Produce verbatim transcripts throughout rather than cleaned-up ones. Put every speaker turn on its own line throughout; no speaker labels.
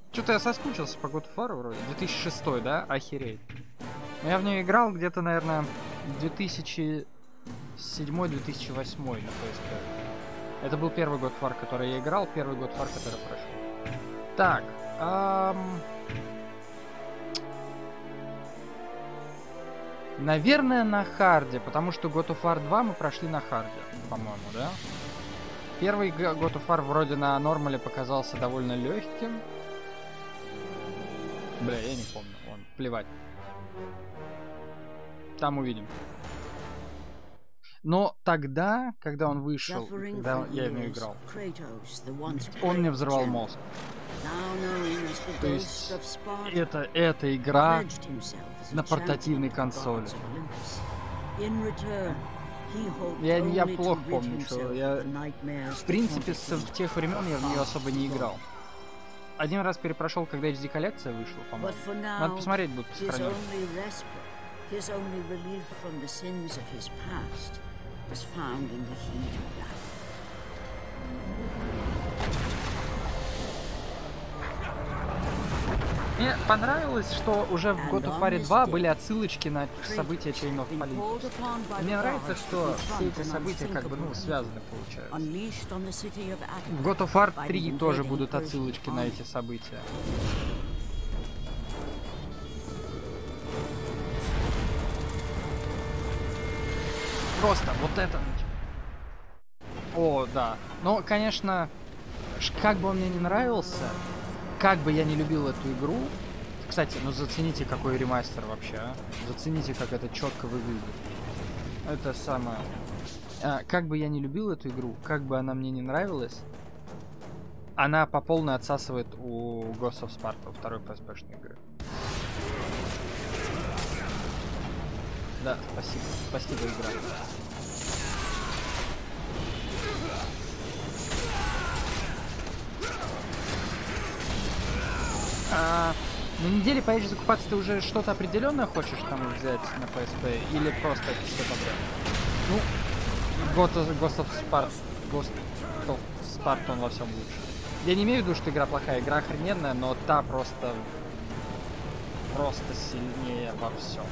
Что-то я соскучился по God of War вроде. две тысячи шестой, да? Охереть. Но я в нее играл где-то, наверное, две тысячи седьмой — две тысячи восьмой на пи эс пи. Это был первый God of War, который я играл, первый God of War, который прошел. Так, эм... наверное, на харде, потому что God of War два мы прошли на харде, по-моему, да? Первый God of War вроде на нормале показался довольно легким. Бля, я не помню, вон, плевать. Там увидим. Но тогда, когда он вышел, когда я в него играл, он мне взорвал мозг. То есть это, это игра на портативной консоли. Я, я плохо помню, что я, в принципе, с тех времен я в нее особо не играл. Один раз перепрошел, когда эйч ди коллекция вышла, по-моему. Надо посмотреть, будет сохранен. Мне понравилось, что уже в God of War два были отсылочки на события Chain of Olympus. Мне нравится, что все эти события как бы, ну, связаны, получается. В God of War три тоже будут отсылочки на эти события. Просто вот это. О, да. Но, конечно, как бы он мне не нравился, как бы я не любил эту игру. Кстати, ну зацените, какой ремастер вообще, а? Зацените, как это четко выглядит. Это самое. А, как бы я не любил эту игру, как бы она мне не нравилась, она по полной отсасывает у Ghost of Sparta, второй пи эс пи-шной игры. Да, спасибо. Спасибо, игра. А, на неделе поедешь закупаться, ты уже что-то определенное хочешь там взять на пи эс пи или просто все подряд? Ну, Ghost of, Ghost of Sparta, Ghost of Sparta, он во всем лучше. Я не имею в виду, что игра плохая, игра охрененная, но та просто, просто сильнее во всем.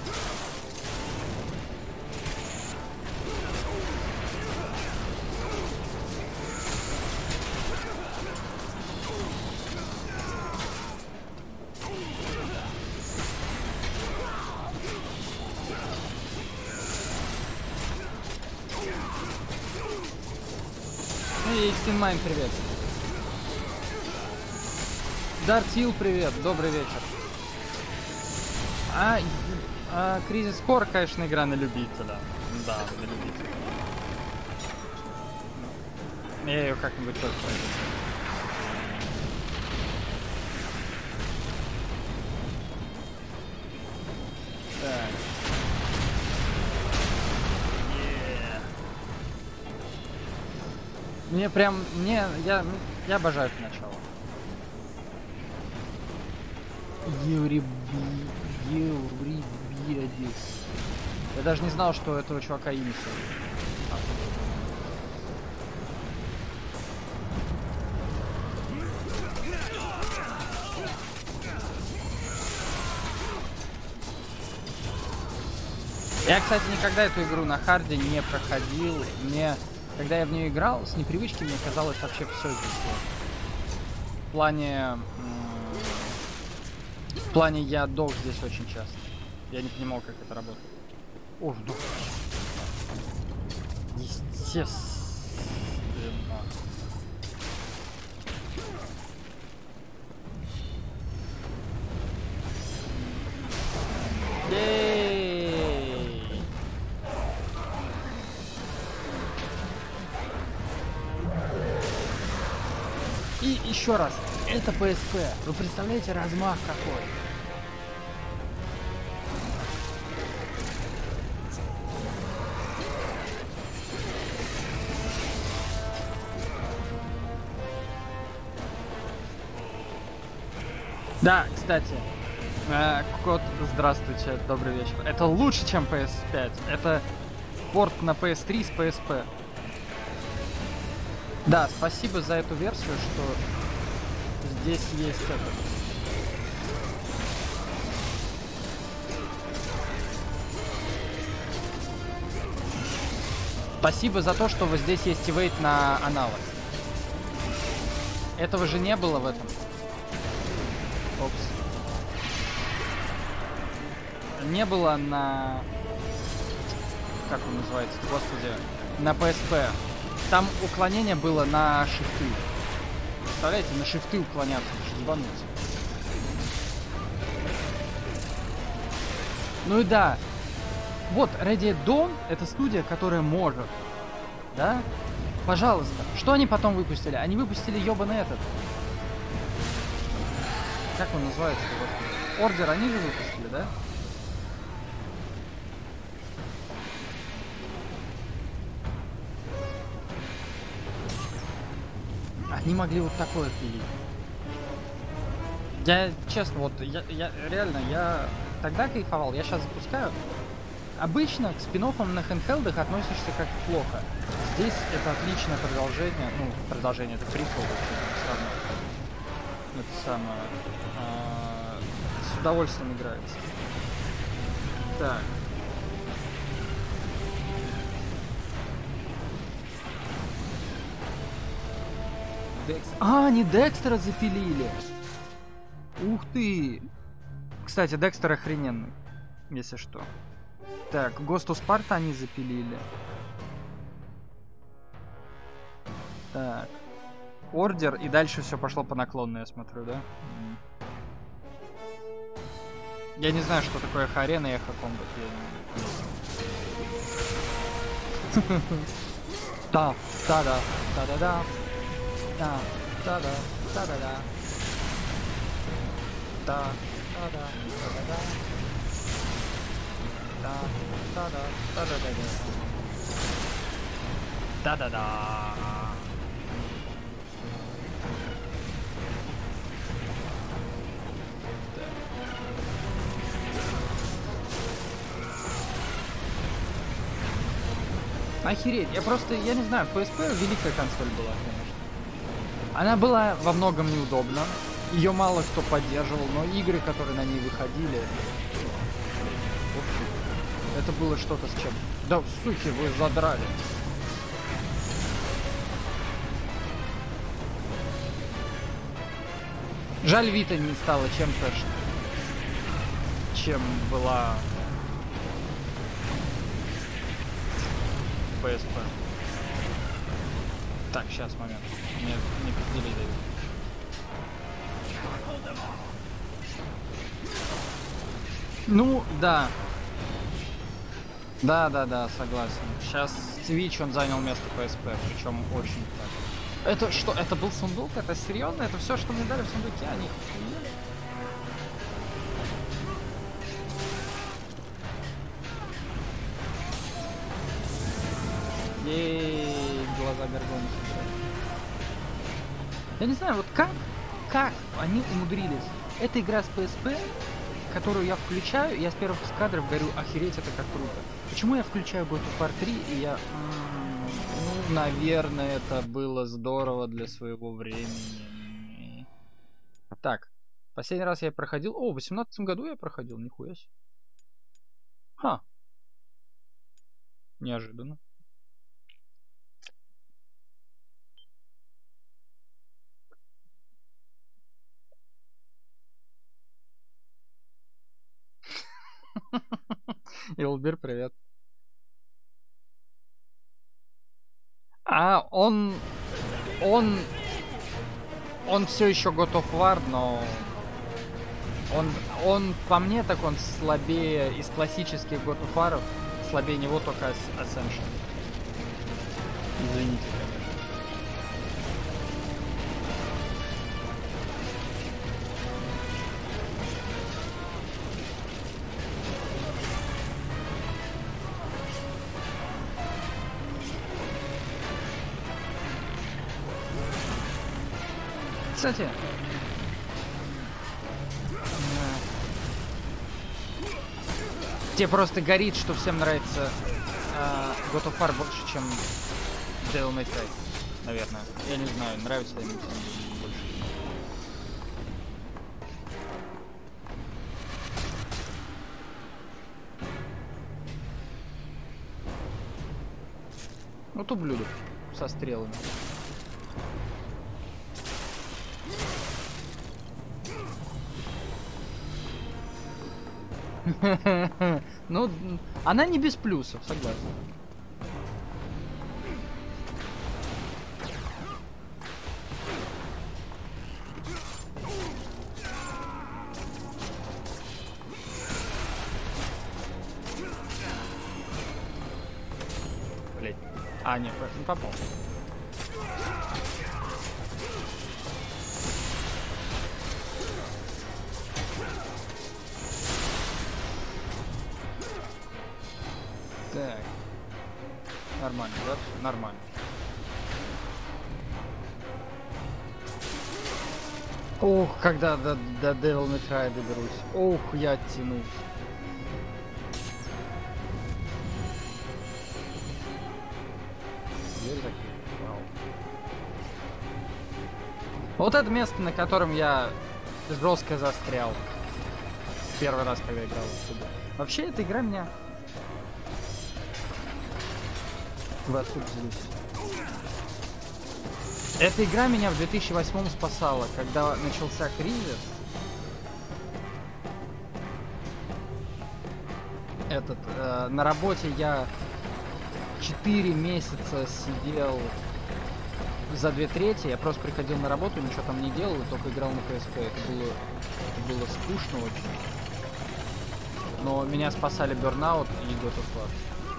И Xinmine, привет. Дартил, привет, добрый вечер. А, а Crisis Core, конечно, игра на любителя. Да, на любителя. Я ее как-нибудь тоже пройду. Так. Мне прям, мне, я, я обожаю это начало. Юрий Юрий Биадис. Я даже не знал, что у этого чувака имя. Я, кстати, никогда эту игру на харде не проходил. Мне, когда я в нее играл, с непривычки мне казалось вообще все здесь сложно. В плане... В плане я дох здесь очень часто. Я не понимал, как это работает. О, вдох. Естественно. Ей! И еще раз, это пи эс пи. Вы представляете размах какой? Да, кстати, э, кот, здравствуйте, добрый вечер. Это лучше, чем пи эс пять. Это порт на пи эс три с пи эс пи. Да, спасибо за эту версию, что здесь есть это. Спасибо за то, что вот здесь есть ивейт на аналог. Этого же не было в этом. Опс. Не было на... Как он называется? Господи. На пи эс пи. Там уклонение было на шифты. Представляете, на шифты уклоняться. Ебануться. Ну и да. Вот, Radiant Dawn — это студия, которая может. Да? Пожалуйста. Что они потом выпустили? Они выпустили ёбаный этот. Как он называется? Ордер они же выпустили, да? Они могли вот такое пилить. Я, честно, вот, я, я реально, я тогда кайфовал, я сейчас запускаю. Обычно к спин-оффам на хэндхелдах относишься как плохо. Здесь это отличное продолжение, ну, продолжение, это прикол, все равно. Это самое, а, с удовольствием играется. Так. Декс... А, они Декстера запилили! Ух ты! Кстати, Декстер охрененный, если что. Так, Ghost of Sparta они запилили. Так. Ордер, и дальше все пошло по наклонной, я смотрю, да? Я не знаю, что такое Эхо-арена и Эхо-комбат. Да, да-да, да-да-да. Да, да-да, да-да-да. Да, да-да, да-да-да. Да, да-да, да-да-да-да. Да-да-да. Охереть, я просто, я не знаю, пи эс пи великая консоль была, конечно. Она была во многом неудобна, ее мало кто поддерживал, но игры, которые на ней выходили, это было что-то с чем. Да, суки, вы задрали. Жаль, Вита не стала чем-то, чем была пи эс пи. Так, сейчас, момент. Мне не пиздели дают. Ну, да. Да, да, да, согласен. Сейчас Twitch, он занял место пи эс пи, причем очень так. Это что, это был сундук? Это серьезно? Это все, что мне дали в сундуке? Они хуели? Ей, глаза Гаргона. Я не знаю, вот как, как они умудрились. Это игра с пи эс пи, которую я включаю, и я с первых кадров говорю, охереть, это как круто. Почему я включаю God of War три, и я... Ну, наверное, это было здорово для своего времени. Так, последний раз я проходил... О, в восемнадцатом году я проходил, нихуя себе. Ха. Неожиданно. Илбер, привет. А, он... Он... Он все еще God of War, но... Он, он, по мне, так он слабее из классических God of War. Слабее него только Ascension. Извините, конечно. Кстати, тебе просто горит, что всем нравится э, God of War больше, чем Devil May Cry, наверное. Я не знаю, нравится ли им больше. Вот ублюдок со стрелами. Ну, она не без плюсов, согласен. Блять. А, нет, не попал. Так. Нормально, да? Нормально. Ох, когда до, до Devil May Cry доберусь. Ох, я оттянусь. Вот это место, на котором я жестко застрял. Первый раз, когда играл отсюда. Вообще, эта игра меня... В отсюда здесь. Эта игра меня в две тысячи восьмом спасала, когда начался кризис. Этот, э, на работе я четыре месяца сидел за две трети, я просто приходил на работу, ничего там не делал, и только играл на пи эс пи. Это было, это было скучно очень. Но меня спасали Burnout и God of War.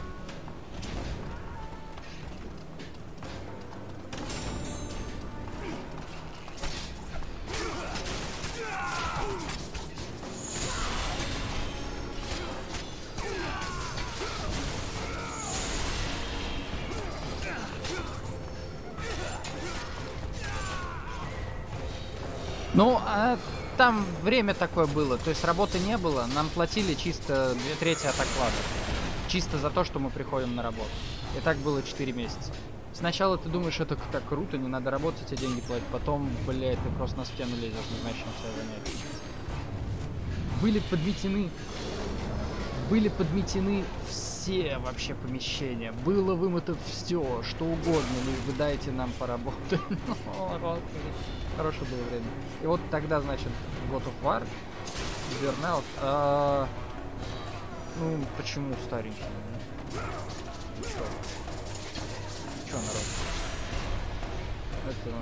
Ну, а там время такое было, то есть работы не было, нам платили чисто две трети от оклада. Чисто за то, что мы приходим на работу. И так было четыре месяца. Сначала ты думаешь, это так круто, не надо работать, тебе деньги платят. Потом, блядь, ты просто на стену лезешь, не знаешь, чем себя занять. Были подметены... Были подметены все вообще помещения. Было вымыто все, что угодно, лишь бы дайте нам поработать. Хорошее было время. И вот тогда, значит, God of War, Burnout. А... Ну, почему старенький? Чё? Чё, народ? Это...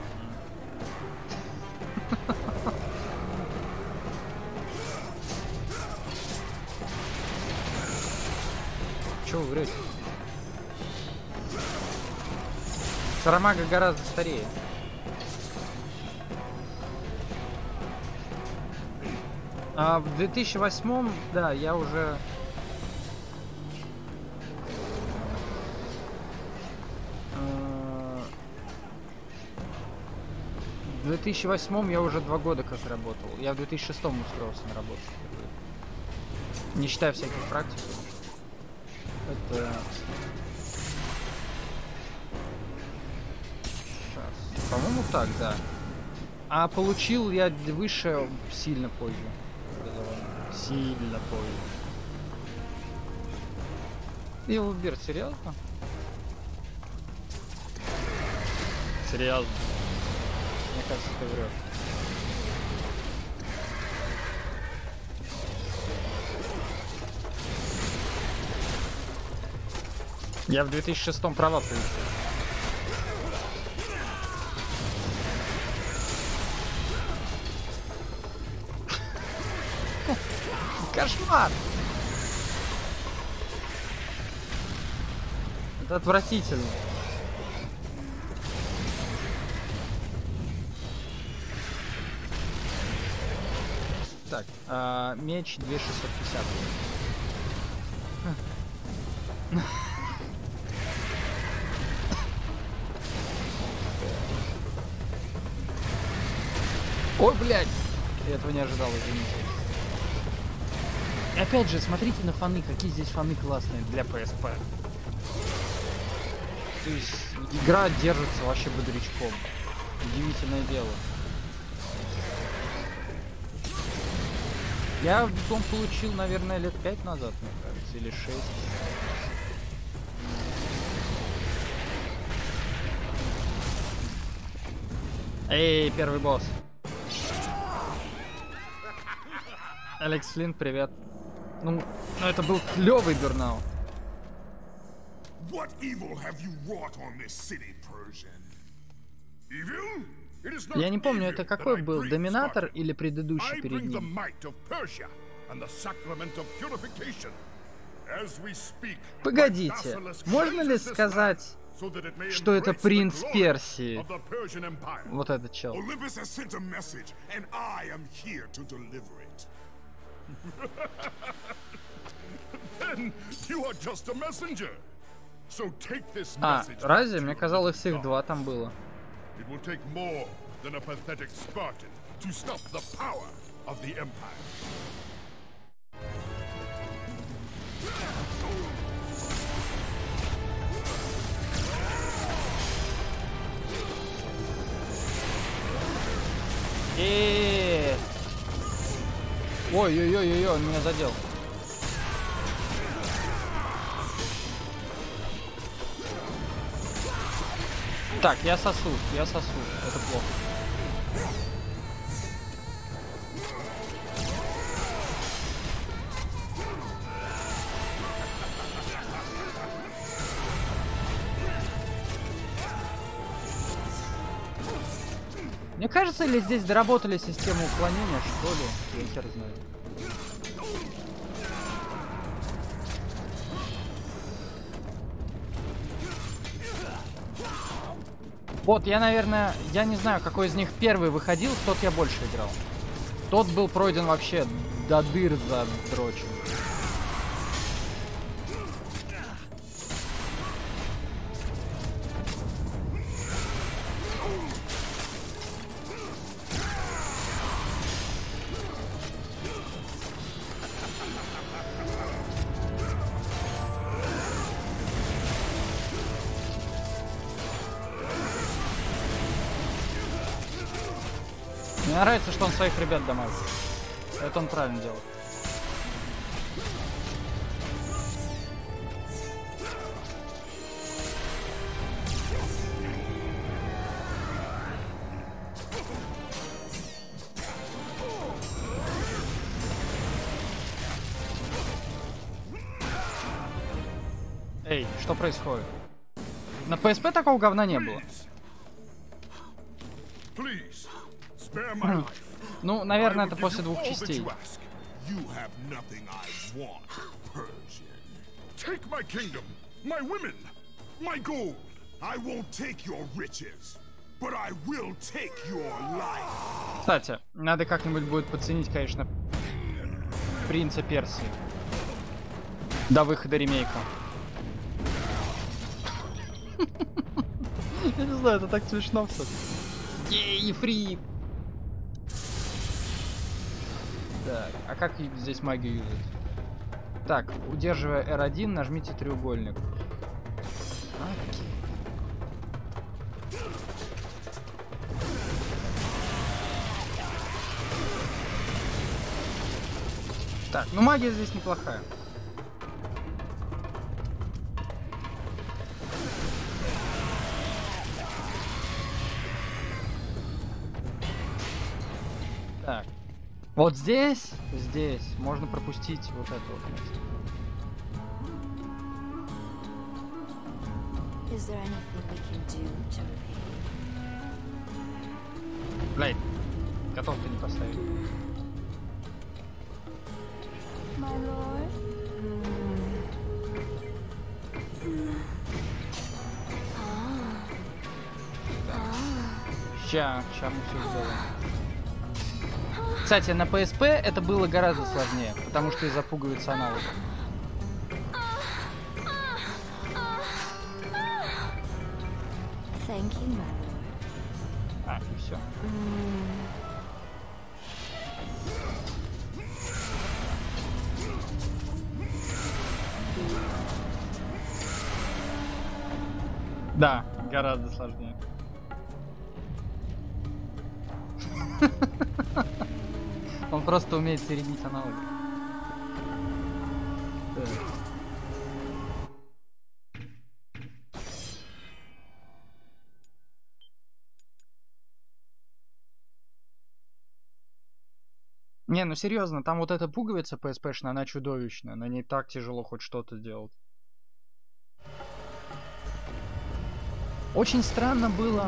Чё вы врете? Сарамага гораздо старее. А в две тысячи восьмом, да, я уже... В две тысячи восьмом я уже два года как работал. Я в две тысячи шестом устроился на работу. Не считая всяких практик. Это... Сейчас. По-моему, так, да. А получил я выше сильно позже. Сильно позже. Илберт, серьезно? Серьезно. Мне кажется, ты врешь. Я в две тысячи шестом права получил. Кошмар! Это отвратительно. Так, а, меч две тысячи шестьсот пятьдесят. Ой, блядь! Я этого не ожидал, извините. И опять же, смотрите на фаны, какие здесь фаны классные для пи эс пи. То есть игра держится вообще бодрячком. Удивительное дело. Я диплом получил, наверное, лет пять назад, мне кажется, или шесть. Эй, первый босс. Алекс Флинн, привет. Ну, ну это был клевый Burnout.
What evil have you wrought on this city, Persian? Evil? It is not
Я не помню,
evil
это
that
какой
I
был,
bring,
Доминатор
Spartan.
или предыдущий
I
перед
bring the
ним?
might of Persia and the sacrament of purification. As we speak,
Погодите, можно ли сказать, что это принц Персии? Вот этот чел.
Olympus has sent a message, and I am here to deliver it. Then you are just a messenger. So take this
А,
message.
разве? Мне казалось, их два там было.
It will take more than a pathetic Spartan to stop the power of the Empire.
Эээ! Ой-ой-ой-ой, он меня задел. Так, я сосу, я сосу. Это плохо. Мне кажется, или здесь доработали систему уклонения, что ли? Я хер знаю. Вот, я, наверное, я не знаю, какой из них первый выходил, в тот я больше играл. Тот был пройден вообще до дыр задрочен. Мне нравится, что он своих ребят дамажит. Это он правильно делает. Эй, что происходит? На пэ эс пэ такого говна не было. Ну, наверное, это после двух частей. Кстати, надо как-нибудь будет подценить, конечно, принца Персии до выхода ремейка. Я не знаю, это так смешно все. Ей, фри! Так, а как здесь магию юзать? Так, удерживая эр один, нажмите треугольник. Окей. Так, ну магия здесь неплохая. Так. Вот здесь, здесь можно пропустить вот это вот место. Блядь, готов ты не поставить. Ща, ща мы все сделаем. Кстати, на пэ эс пэ это было гораздо сложнее, потому что из-за пуговиц аналога. А, и все. Да, гораздо сложнее. Он просто умеет середить аналоги. Не, ну серьезно, там вот эта пуговица пи эс пи-шная, она чудовищная. На ней так тяжело хоть что-то сделать. Очень странно было.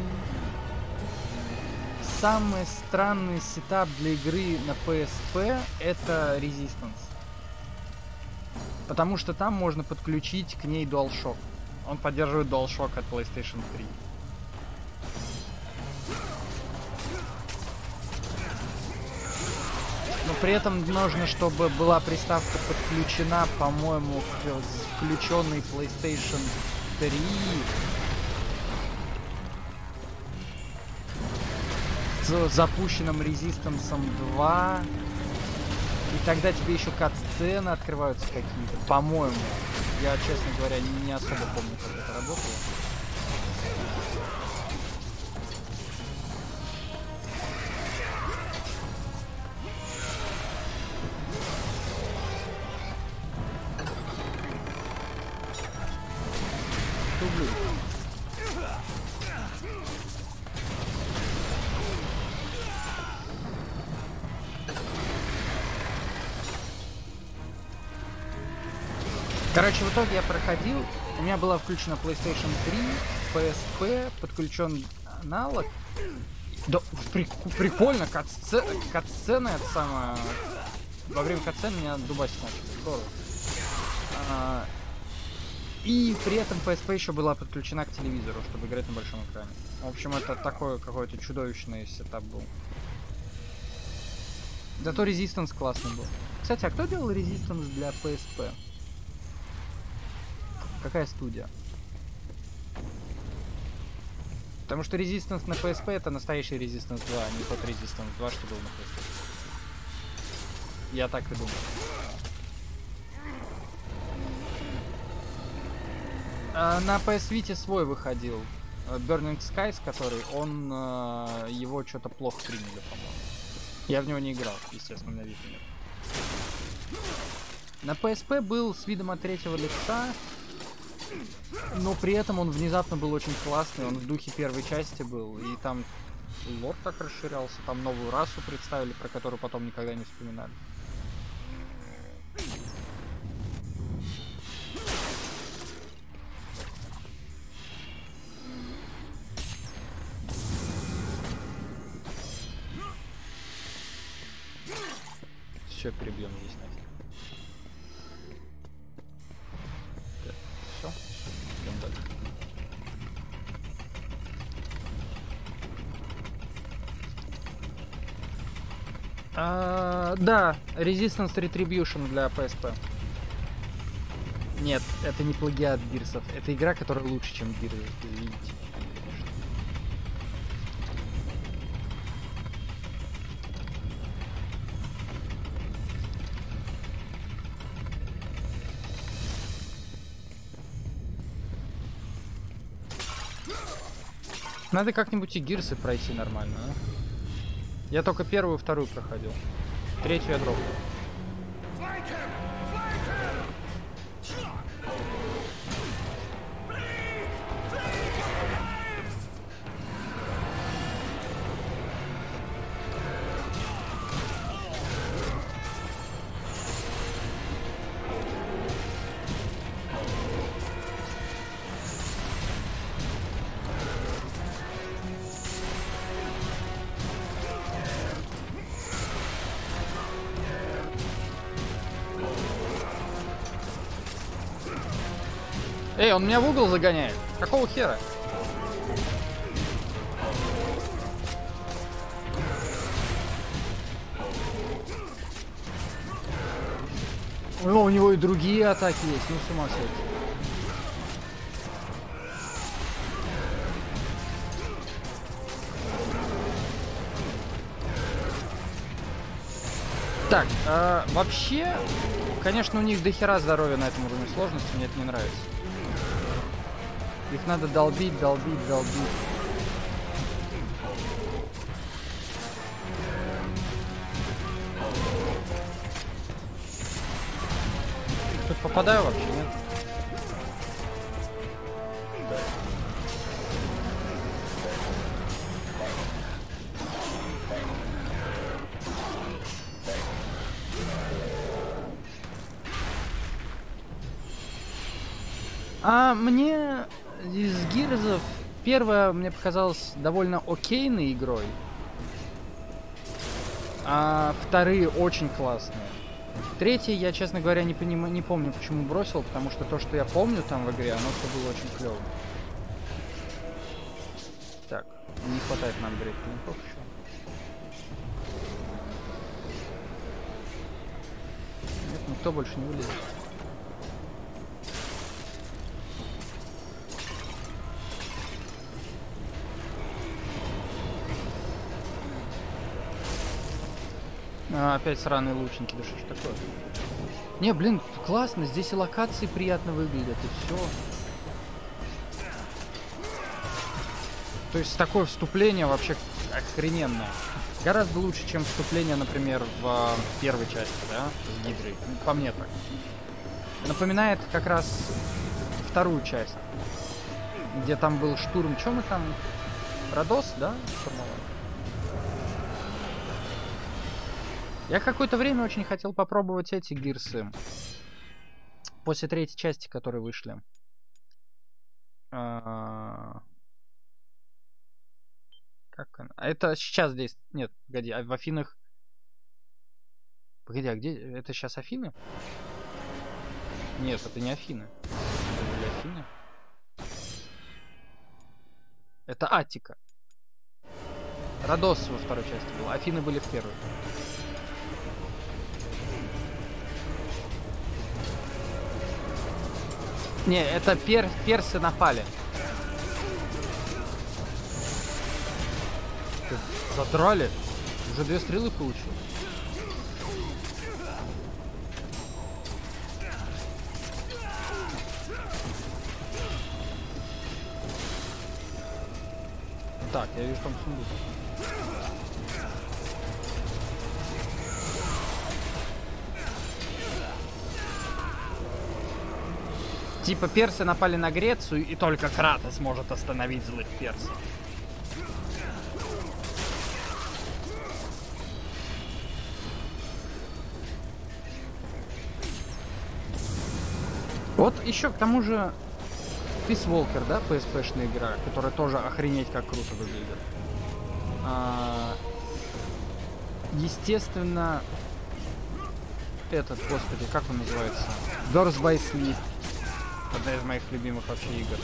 Самый странный сетап для игры на пи эс пи это Resistance. Потому что там можно подключить к ней DualShock. Он поддерживает DualShock от PlayStation три. Но при этом нужно, чтобы была приставка подключена, по-моему, к включенной PlayStation три. С запущенным Resistance два. И тогда тебе еще кат-сцены открываются какие-то. По-моему. Я, честно говоря, не особо помню, как это работало. Люблю. Короче, в итоге я проходил, у меня была включена PlayStation три, пи эс пи, подключен аналог. Да, при, прикольно, кат-сцена, кат-сцена это самое... Во время кат-сцены меня дубасить начали, здорово. А, и при этом пи эс пи еще была подключена к телевизору, чтобы играть на большом экране. В общем, это такой какой-то чудовищный сетап был. Зато Resistance классный был. Кстати, а кто делал Resistance для пи эс пи? Какая студия? Потому что Resistance на пи эс пи это настоящий Resistance два, а не тот Resistance два, что был на пи эс пи. Я так и думаю. А на пи эс Vita свой выходил. Burning Skies, который, он э, его что-то плохо приняли, по-моему. Я в него не играл, естественно, на Vita нет. На пи эс пи был с видом от третьего лица. Но при этом он внезапно был очень классный, он в духе первой части был, и там лор так расширялся, там новую расу представили, про которую потом никогда не вспоминали. Все, перебьем здесь, Настя. Все, идем дальше. А, да, Resistance Retribution для пи эс пи. Нет, это не плагиат Гирсов. Это игра, которая лучше, чем Гирсы, извините. Надо как-нибудь и Гирсы пройти нормально, а? Я только первую и вторую проходил. Третью я дропнул. Эй, он меня в угол загоняет. Какого хера? О, у него и другие атаки есть, ну с ума сойти. Так, э, вообще, конечно, у них дохера здоровья на этом уровне сложности, мне это не нравится. Их надо долбить, долбить, долбить. Тут попадаю вообще, нет? А мне из Гирзов первая мне показалась довольно окейной игрой, а вторые очень классные. Третий я, честно говоря, не, поним... не помню, почему бросил, потому что то, что я помню там в игре, оно все было очень клево. Так, не хватает нам грейд клинков еще. Нет, никто больше не вылезет. А, опять сраные лучники, да что ж такое? Не, блин, классно, здесь и локации приятно выглядят, и все. То есть такое вступление вообще охрененное. Гораздо лучше, чем вступление, например, в первой части, да, с Гидрой. По мне так. Напоминает как раз вторую часть, где там был штурм. Чё мы там? Родос, да? Штурмовали? Я какое-то время очень хотел попробовать эти гирсы. После третьей части, которые вышли. А... Как она? А это сейчас здесь... Нет, погоди, а в Афинах... Погоди, а где... Это сейчас Афины? Нет, это не Афины. Это были Афины. Это Аттика. Родос во второй части был. Афины были в первой. Не, это пер... персы напали. Задрали. Уже две стрелы получил. Так, я вижу там сундук. Типа персы напали на Грецию, и только Кратос может остановить злых персов. Вот еще к тому же Peace Walker, да, пи эс пи-шная игра, которая тоже охренеть как круто выглядит. А, естественно, этот, господи, как он называется? Birth by Sleep. Одна из моих любимых вообще игр.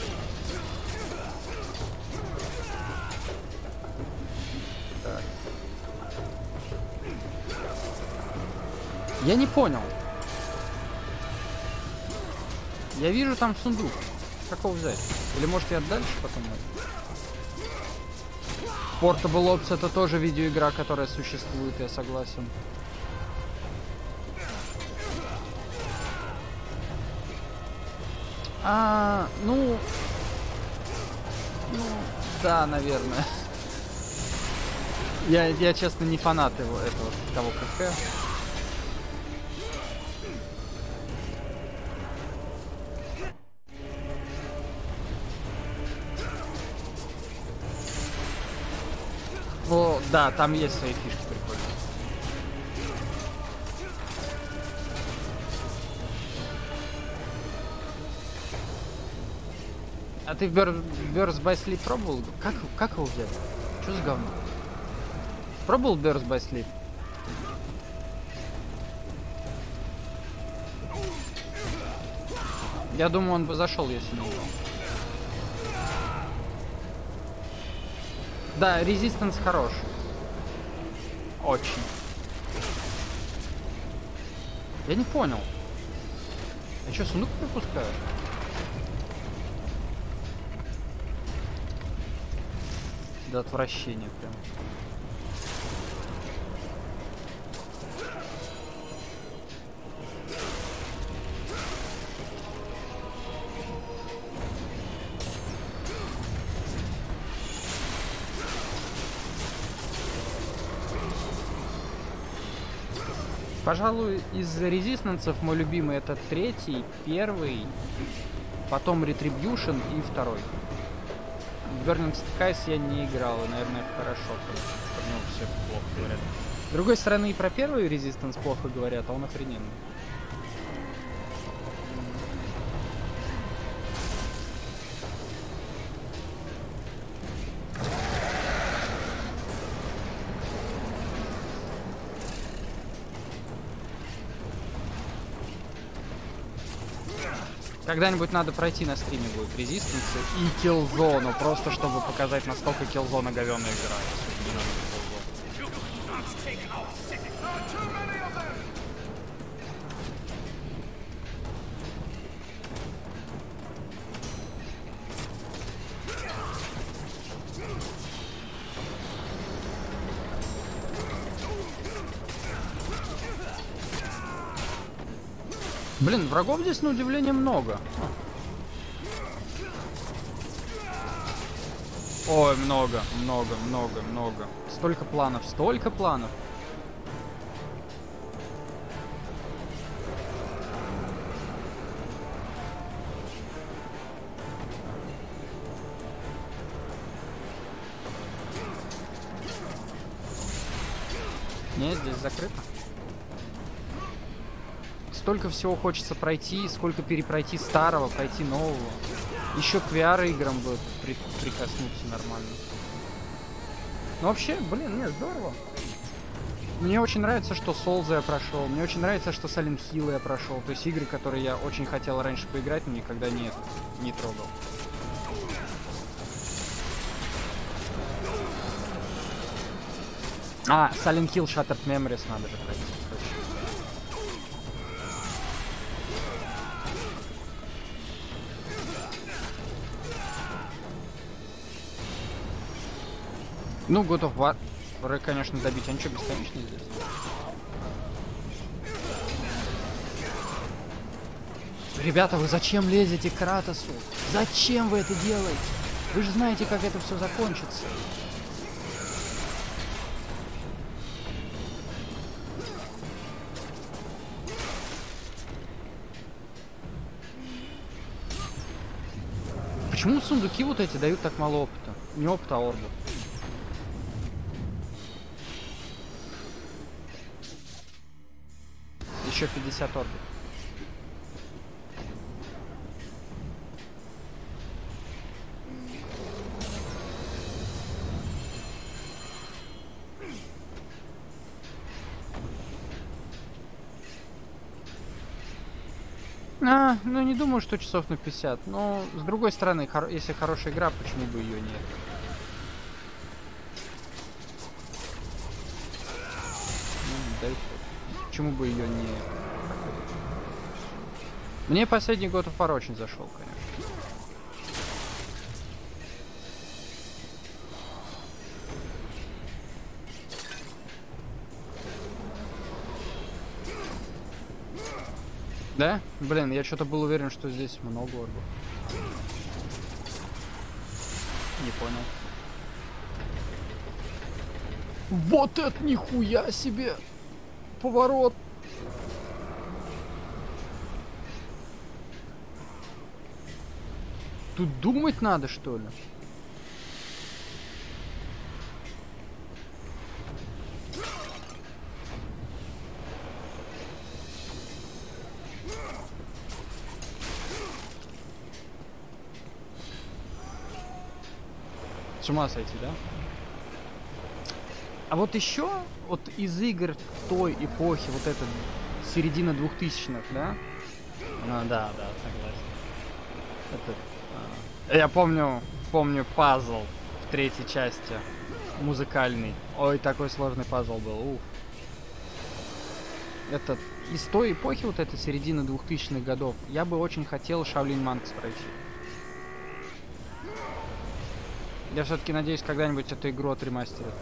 Так. Я не понял. Я вижу там сундук. Как его взять? Или может я дальше потом? Portable Ops — это тоже видеоигра, которая существует, я согласен. А, ну... Ну, да, наверное. Я, я честно, не фанат его, этого, того КХ. О, да, там есть свои фишки прикольные. А ты в Birth by Sleep пробовал? Как, как его взять? Что за говно? Пробовал Birth by Sleep? Я думаю, он бы зашел, если не играл. Да, Resistance хорош. Очень. Я не понял. Я что, сундук пропускаю? До отвращения прям. Пожалуй, из резистансов мой любимый это третий, первый, потом Retribution и второй. В Burning Skies я не играл, и, наверное, это хорошо, потому что про него все плохо говорят. С другой стороны, и про первый Resistance плохо говорят, а он охрененный. Когда-нибудь надо пройти на стриме будет Резистансы и Killzone, просто чтобы показать, насколько Killzone говёная игра. Блин, врагов здесь на удивление много. Ой, много, много, много, много. Столько планов, столько планов. Нет, здесь закрыто. Столько всего хочется пройти, сколько перепройти старого, пройти нового. Еще к ви ар-играм бы при прикоснуться нормально. Ну вообще, блин, нет, здорово. Мне очень нравится, что Souls я прошел. Мне очень нравится, что Silent Hill я прошел. То есть игры, которые я очень хотел раньше поиграть, но никогда не, не трогал. А, Silent Hill Shattered Memories надо же пройти. Ну, God of War, конечно, добить. А ничего, бесконечно здесь. Ребята, вы зачем лезете к Кратосу? Зачем вы это делаете? Вы же знаете, как это все закончится. Почему сундуки вот эти дают так мало опыта? Не опыта, а орбу. Еще пятьдесят орбит. А, ну не думаю, что часов на пятьдесят. Но с другой стороны, хор если хорошая игра, почему бы ее нет? Ну, да и почему бы ее не... Мне последний God of War очень зашел, конечно. Да? Блин, я что-то был уверен, что здесь много орбов. Не понял. Вот это нихуя себе! Поворот! Тут думать надо, что ли? С ума сойти, да? А вот еще вот из игр той эпохи, вот это середина двухтысячных, да? Ну да, да, согласен. Это, а... Я помню, помню пазл в третьей части, музыкальный. Ой, такой сложный пазл был. Ух. Это из той эпохи, вот этой середины двухтысячных годов, я бы очень хотел Shaolin Monks пройти. Я все-таки надеюсь, когда-нибудь эту игру отремастерят.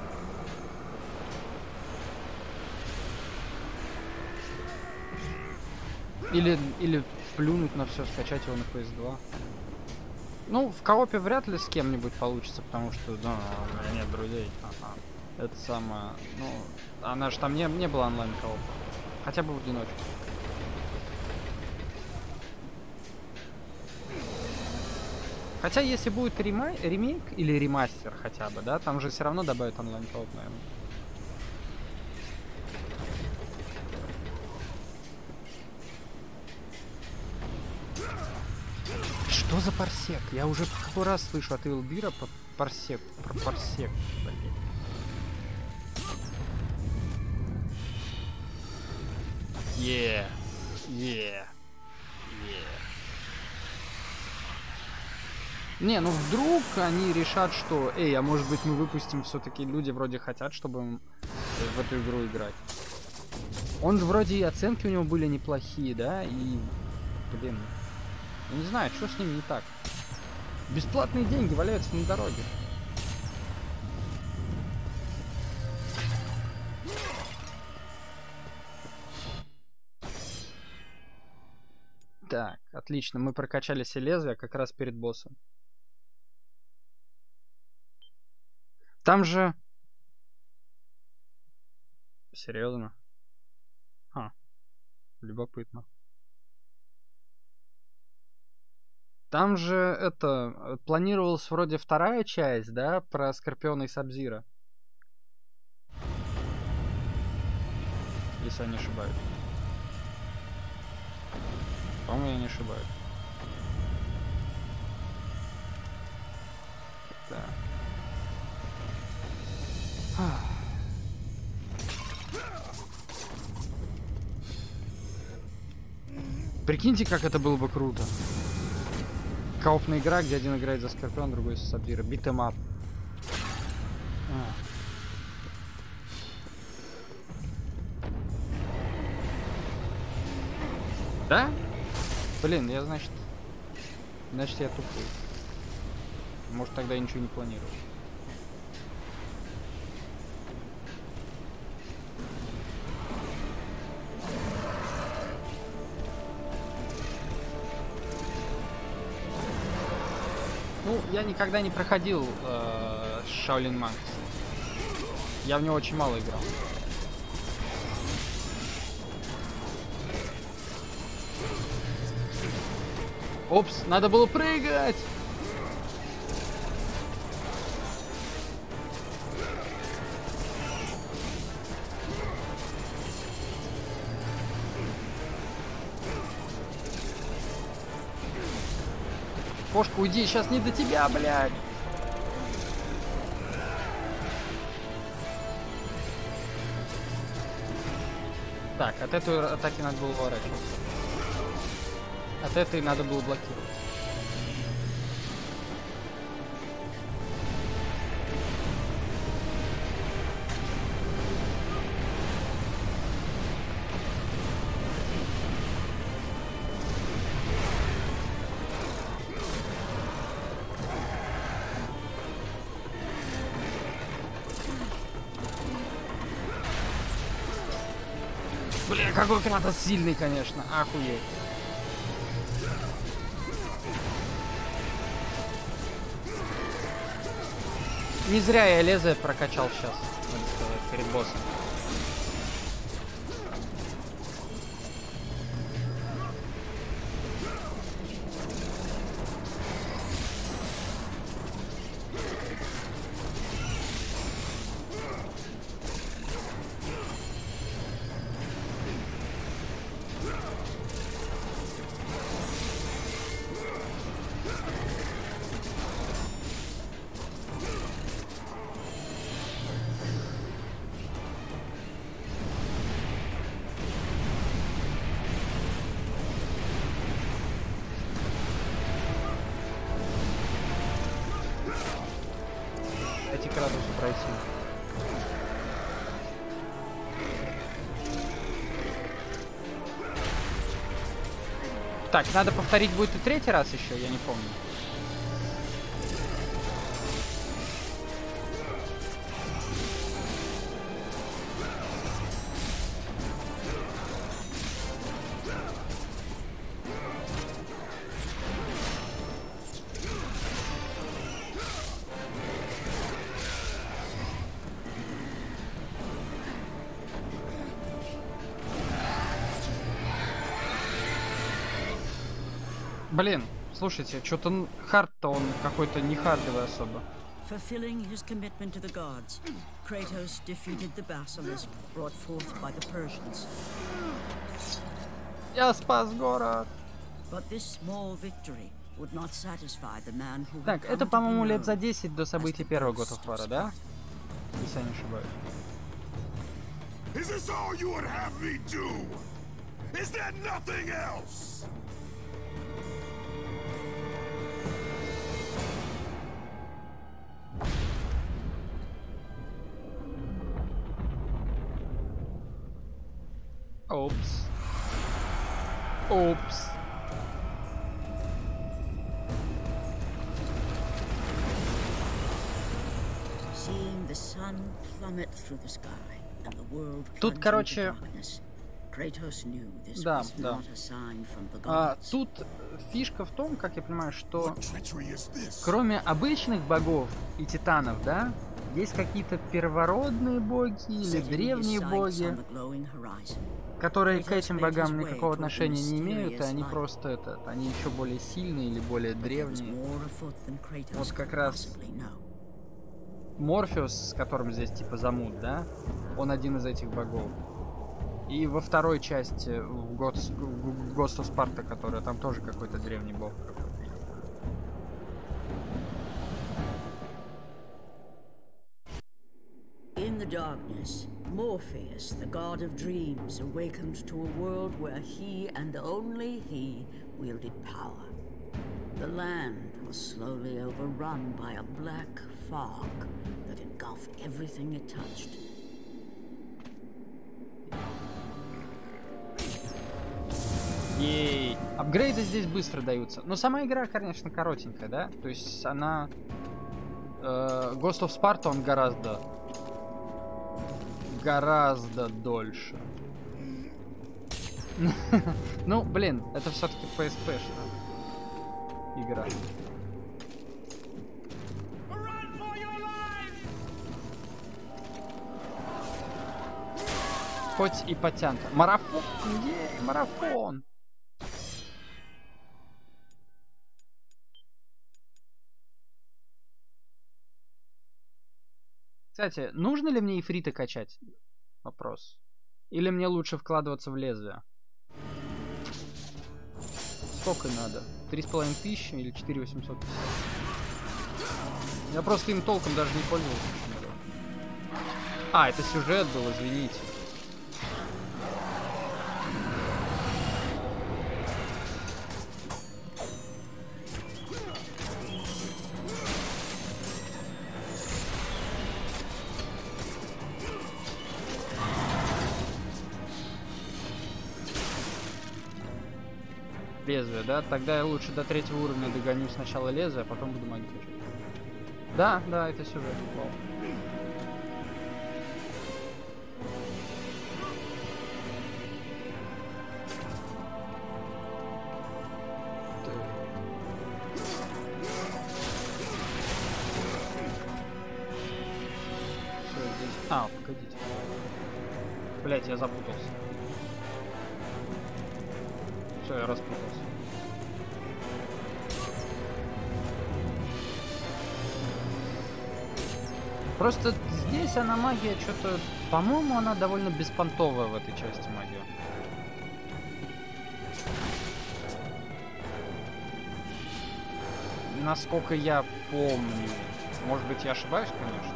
Или, или плюнуть на все, скачать его на пи эс два. Ну, в коопе вряд ли с кем-нибудь получится, потому что, ну, у меня нет друзей. Ага. Это самое, ну, она же там не, не было онлайн коопа. Хотя бы в одиночку. Хотя, если будет ремай, ремейк или ремастер хотя бы, да, там же все равно добавят онлайн кооп, наверное. Что за парсек? Я уже какой раз слышу от Илбира по парсек, про парсек, блин. Е, е, е. Не, ну вдруг они решат, что, эй, а может быть мы выпустим, все-таки люди вроде хотят, чтобы в эту игру играть. Он вроде и оценки у него были неплохие, да, и, блин, я не знаю, что с ним не так. Бесплатные деньги валяются на дороге. Так, отлично, мы прокачали все лезвия как раз перед боссом. Там же... Серьезно? А, любопытно. Там же это... Планировалась вроде вторая часть, да? Про Скорпиона и Сабзира. Если я не ошибаюсь. По-моему, я не ошибаюсь. Да. Прикиньте, как это было бы круто. Коопная игра, где один играет за Скорпион, другой за Сабзира. Beat'em up. А. Да? Блин, я, значит... Значит, я тупой. Может, тогда я ничего не планировал. Ну, я никогда не проходил э, Shaolin Monks. Я в него очень мало играл. Опс, надо было прыгать! Кошка, уйди, сейчас не до тебя, блядь! Так, от этой атаки надо было уворачиваться. От этой надо было блокировать. Бля, какой Кратос сильный, конечно. Охуеть. Не зря я лезвие прокачал сейчас, надо сказать, перед боссом. Эти Кратосу пройти. Так, надо повторить будет и третий раз еще, я не помню. Блин, слушайте, что-то хард-то он какой-то не хардовый особо.
Fulfilling his commitment to the gods, Kratos defeated the basilisk brought forth by the Persians.
Я спас город.
But this small victory would not satisfy the man who.
Так, это, по-моему, лет за десять до событий первого God of War, да? Если я не ошибаюсь.
Is this all you would have me do? Is there nothing else?
Опс. Опс.
Seeing the sun plummet through the sky and the world
Тут,
plunge into
короче,
darkness, Kratos knew this
да,
was
да.
not a sign from the
А,
gods.
тут фишка в том, как я понимаю, что
What treachery is this?
кроме обычных богов и титанов, да, есть какие-то первородные боги или
Setting his
древние
sights
боги,
on the glowing horizon,
которые к
Kratos
этим
made
богам
his way
никакого
toward the
отношения не имеют, и
mysterious
они
light.
просто это, они еще более сильные или более
but there was
древние.
more afoot than Kratos
Вот как
could
раз
possibly know.
Морфеус, с которым здесь типа замут, да, он один из этих богов. И во второй части, в Ghost, в Ghost of Sparta, которая там тоже какой-то древний бог.
In the darkness, Morpheus, the god of dreams, awakened to a world where he and only he wielded power. The land was slowly overrun by a black fog that engulfed everything it touched.
Ей, апгрейды здесь быстро даются. Но сама игра, конечно, коротенькая, да? То есть она... Э, Ghost of Sparta, он гораздо... Гораздо дольше. Ну, блин, это все-таки пи эс пи-шная игра. Хоть и потянуто. Марафон! Ей, марафон! Кстати, нужно ли мне ифриты качать? Вопрос. Или мне лучше вкладываться в лезвие? Сколько надо? Три с половиной тысячи или четыре восемьсот? Я просто им толком даже не пользовался. А, это сюжет был, извините. Лезвие, да? Тогда я лучше до третьего уровня догоню сначала лезвие, а потом буду магию качать. Да, да, это сюжет. Вау. Всё, здесь... А, погодите. Блять, я запутался. Все, я распутался. Просто здесь она магия что-то... По-моему, она довольно беспонтовая в этой части магия. Насколько я помню. Может быть, я ошибаюсь, конечно.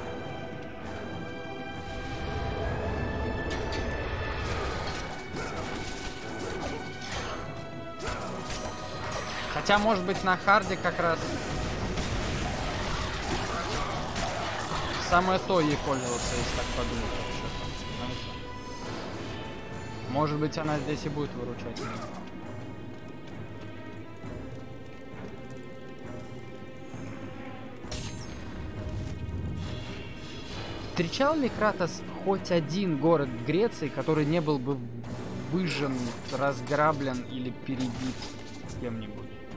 Хотя, может быть, на харде как раз самое то ей пользоваться, если так подумать вообще. Знаете? Может быть, она здесь и будет выручать меня. Встречал ли Кратос хоть один город в Греции, который не был бы выжжен, разграблен или перебит кем-нибудь?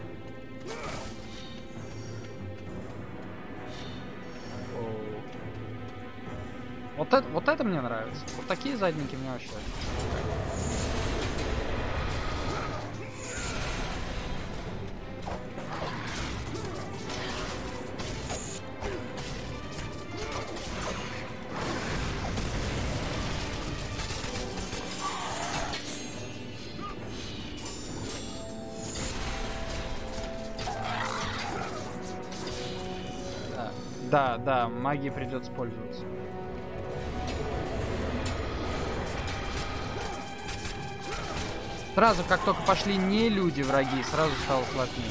Вот это, вот это мне нравится. Вот такие задники мне вообще. Да, да, да, магией придется пользоваться. Сразу, как только пошли не люди враги, сразу стало сложнее.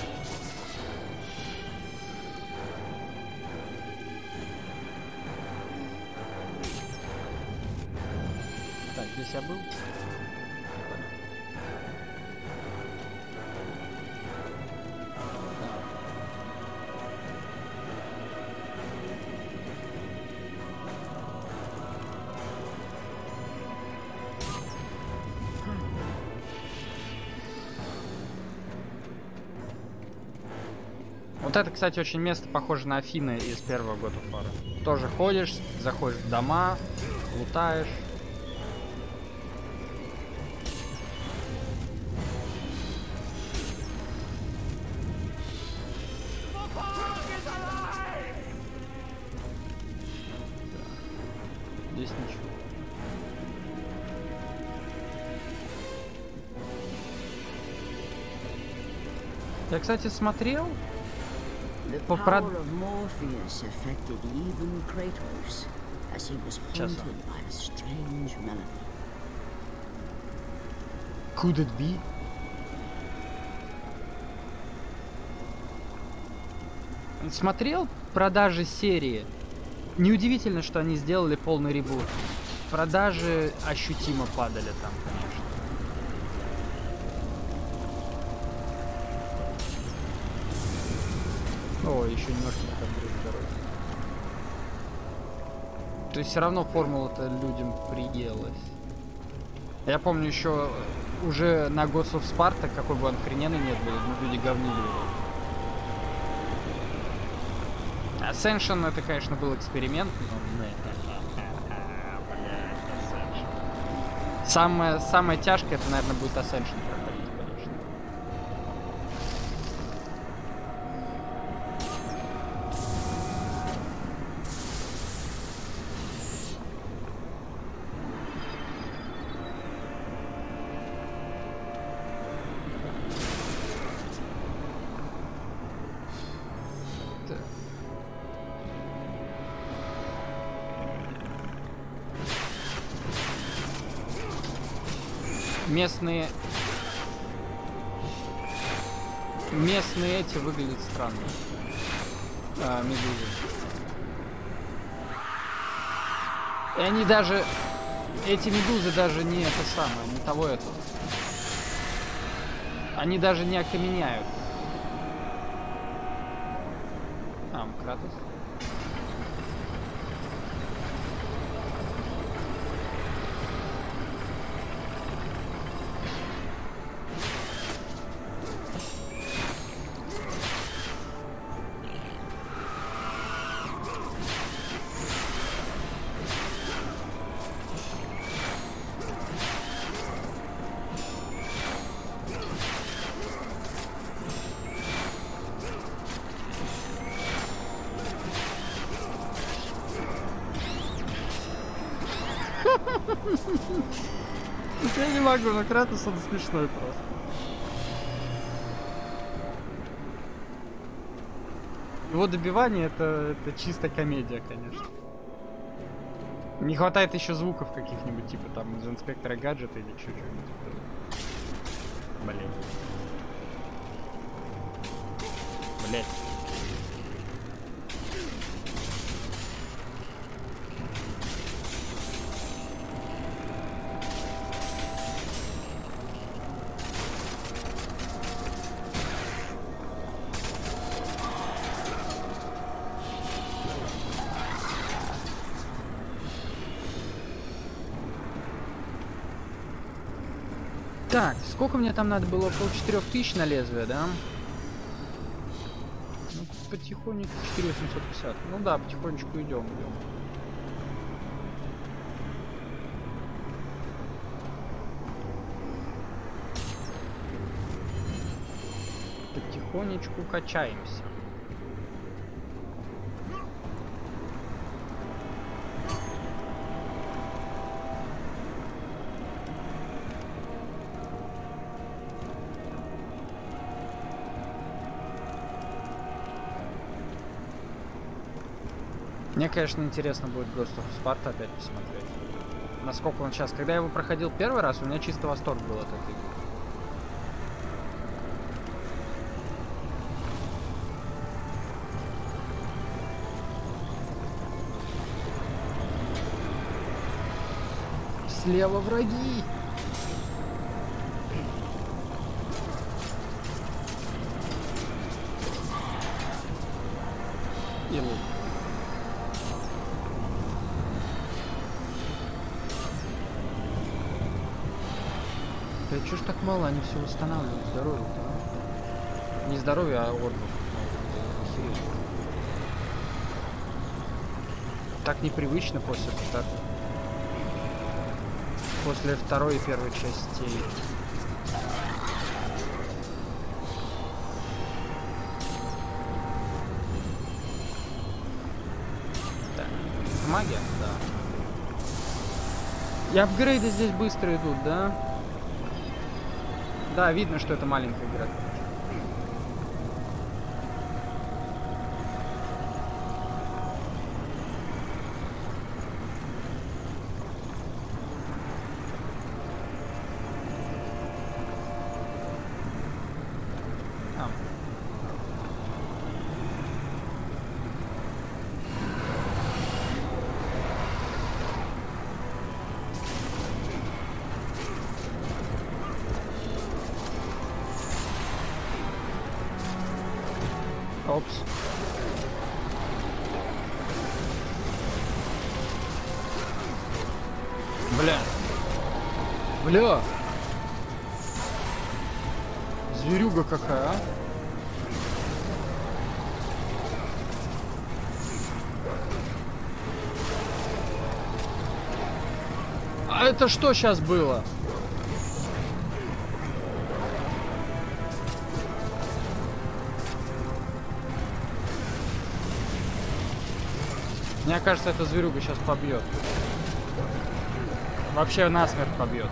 Так, здесь я был. Вот это, кстати, очень место похоже на Афины из первого God of War. Тоже ходишь, заходишь в дома, лутаешь. Здесь ничего. Я, кстати, смотрел.
The power of Morpheus affected even Kratos, as he was haunted by a strange melody.
Could it be? Смотрел продажи серии. Неудивительно, что они сделали полный ребут. Продажи ощутимо падали там, конечно. О, еще немножко там здоровья. То есть все равно формула-то людям приелась. Я помню еще уже на Ghost of Sparta, какой бы он хрененный нет был, но люди говнили его. Ascension это, конечно, был эксперимент, но... Самое, самое тяжкое, это, наверное, будет Ascension проходить, конечно. Местные... Местные эти выглядят странно. А, медузы. И они даже... Эти медузы даже не это самое, не того этого. Они даже не окаменяют. А, Кратос. Я не могу, но Кратос он смешной просто. Его добивание это, это чисто комедия, конечно. Не хватает еще звуков каких-нибудь, типа там из инспектора гаджета или чуть-чуть. Блин. Блять. Так, сколько мне там надо было? Около четырёх тысяч на лезвие, да? Ну, потихонечку четыре тысячи восемьсот пятьдесят. Ну да, потихонечку идем, идем. Потихонечку качаемся. Мне, конечно, интересно будет Ghost of Sparta опять посмотреть. Насколько он сейчас. Когда я его проходил первый раз, у меня чисто восторг был от этой игры. Слева враги! И лук. Да чё ж так мало, они все восстанавливают здоровье, да? Не здоровье, а отдых. охереть. Так непривычно после так. После второй и первой частей. Так. Магия? Да. И апгрейды здесь быстро идут, да? Да, видно, что это маленькая игра. Опс. Бля. Бля. Зверюга какая, а? А это что сейчас было? Мне кажется, эта зверюга сейчас побьет. Вообще насмерть побьет.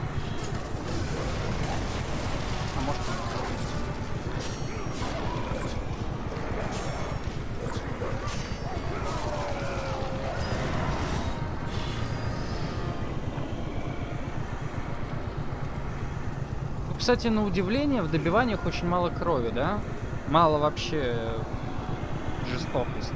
А может... Ну, кстати, на удивление, в добиваниях очень мало крови, да? Мало вообще жестокости.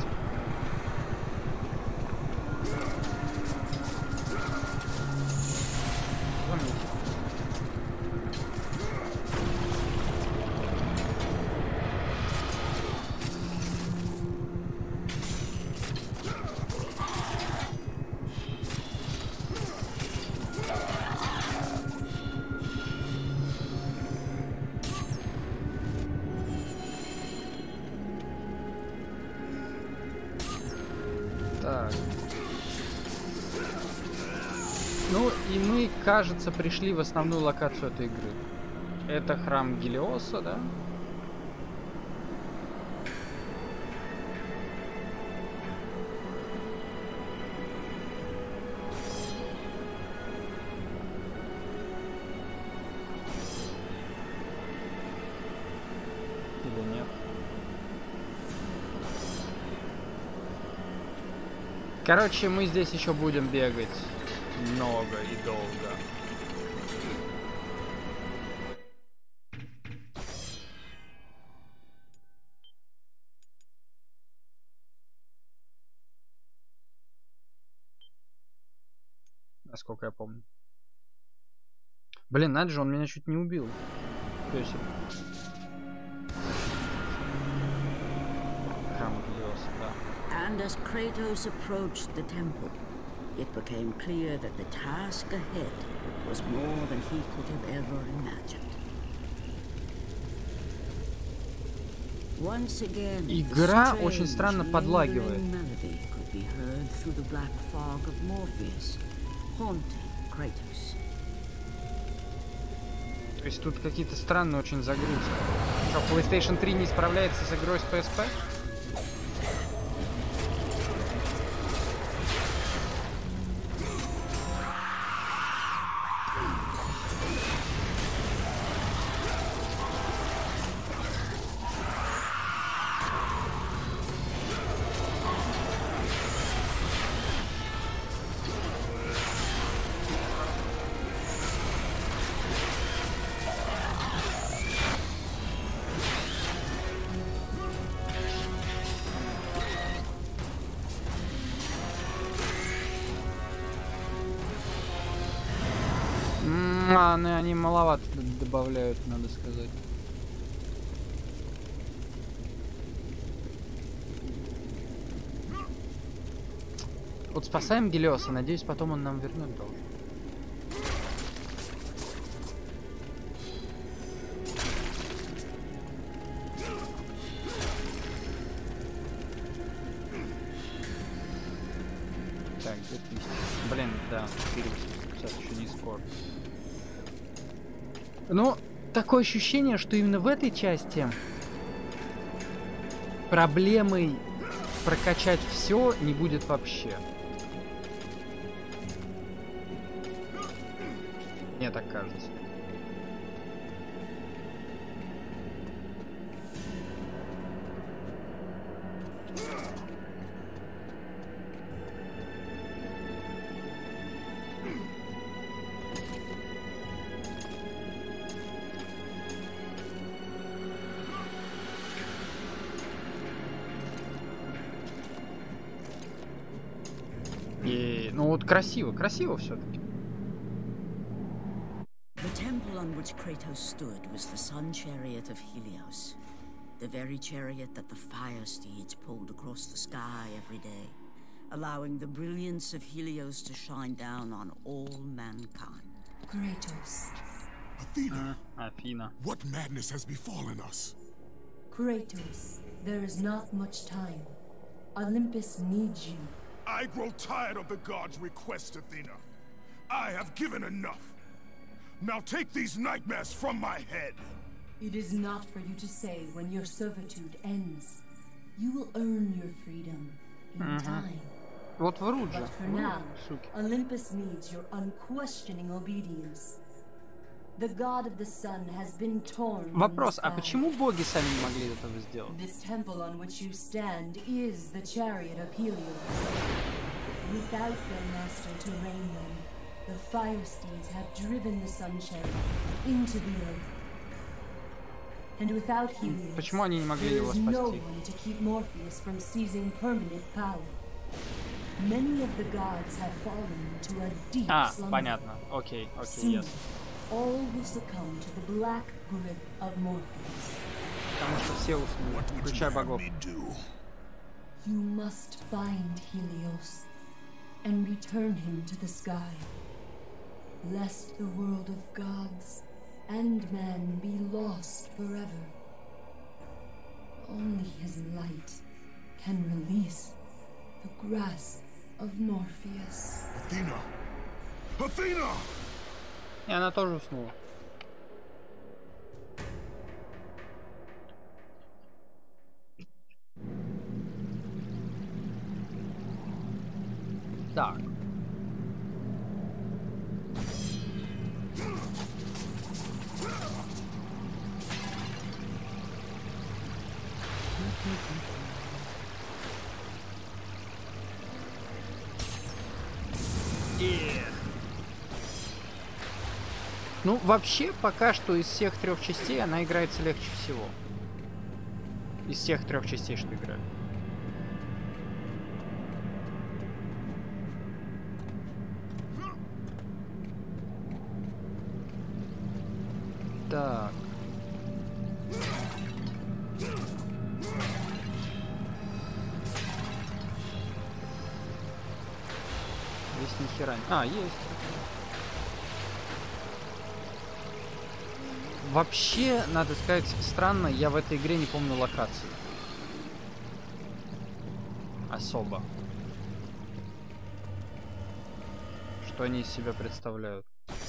Так. Ну и мы, кажется, пришли в основную локацию этой игры. Это храм Гелиоса, да? Или нет? Короче, мы здесь еще будем бегать много и долго. Насколько я помню. Блин, надо же, он меня чуть не убил. То есть... Храм Гелиоса, да.
And as Kratos approached the temple, it became clear that the task ahead was more than he could have ever imagined. Once again,
Игра очень странно подлагивает.
Could be heard through the black fog of Morpheus, haunting Kratos.
То есть тут какие-то странные очень загрузки. Что, PlayStation три не справляется с игрой с пи эс пи? А, они маловато добавляют, надо сказать. Вот спасаем Гелиоса, надеюсь, потом он нам вернет должен. Так, две тысячи. Блин, да, четыреста пятьдесят еще не скоро. Ну, такое ощущение, что именно в этой части проблемой прокачать все не будет вообще. Мне так кажется. И, ну вот красиво, красиво все-таки.
The temple on which Kratos stood was the sun chariot of Helios, the very chariot that the fire steeds pulled across the sky every day, allowing the brilliance of Helios to shine down on all mankind.
Kratos.
Athena,
uh, Athena.
What madness has befallen us?
Kratos, there is not much time. Olympus needs you.
I grow tired of the gods' requests, Athena. I have given enough. Now take these nightmares from my head.
It is not for you to say when your servitude ends. You will earn your freedom in
Uh-huh.
time.
Вот врут же.
But for now,
Суки.
Olympus needs your unquestioning obedience. The god of the sun has been torn from
Вопрос,
the
а
sky.
почему боги сами не могли этого сделать?
This temple on which you stand is the chariot of Helios. Without their master to reign them, the fire steeds have driven the sun chariot into the earth. And without Helios,
Почему они не могли
there
его
is no
спасти?
one to keep Morpheus from seizing permanent power. Many of the gods have fallen to a deep
А,
slumber.
понятно. Окей, окей,
Soon,
ясно.
all will succumb to the black grip of Morpheus.
Потому что все уснули,
What would you
включая
have
богов.
me do?
You must find Helios and return him to the sky, lest the world of gods and man be lost forever. Only his light can release the grasp of Morpheus.
Athena! Athena!
И она тоже уснула. Так. Эх. Ну, вообще, пока что из всех трех частей она играется легче всего. Из всех трех частей, что играю. Так. Здесь ни хера. А, есть. Вообще, надо сказать, странно, я в этой игре не помню локации. Особо. Что они из себя представляют.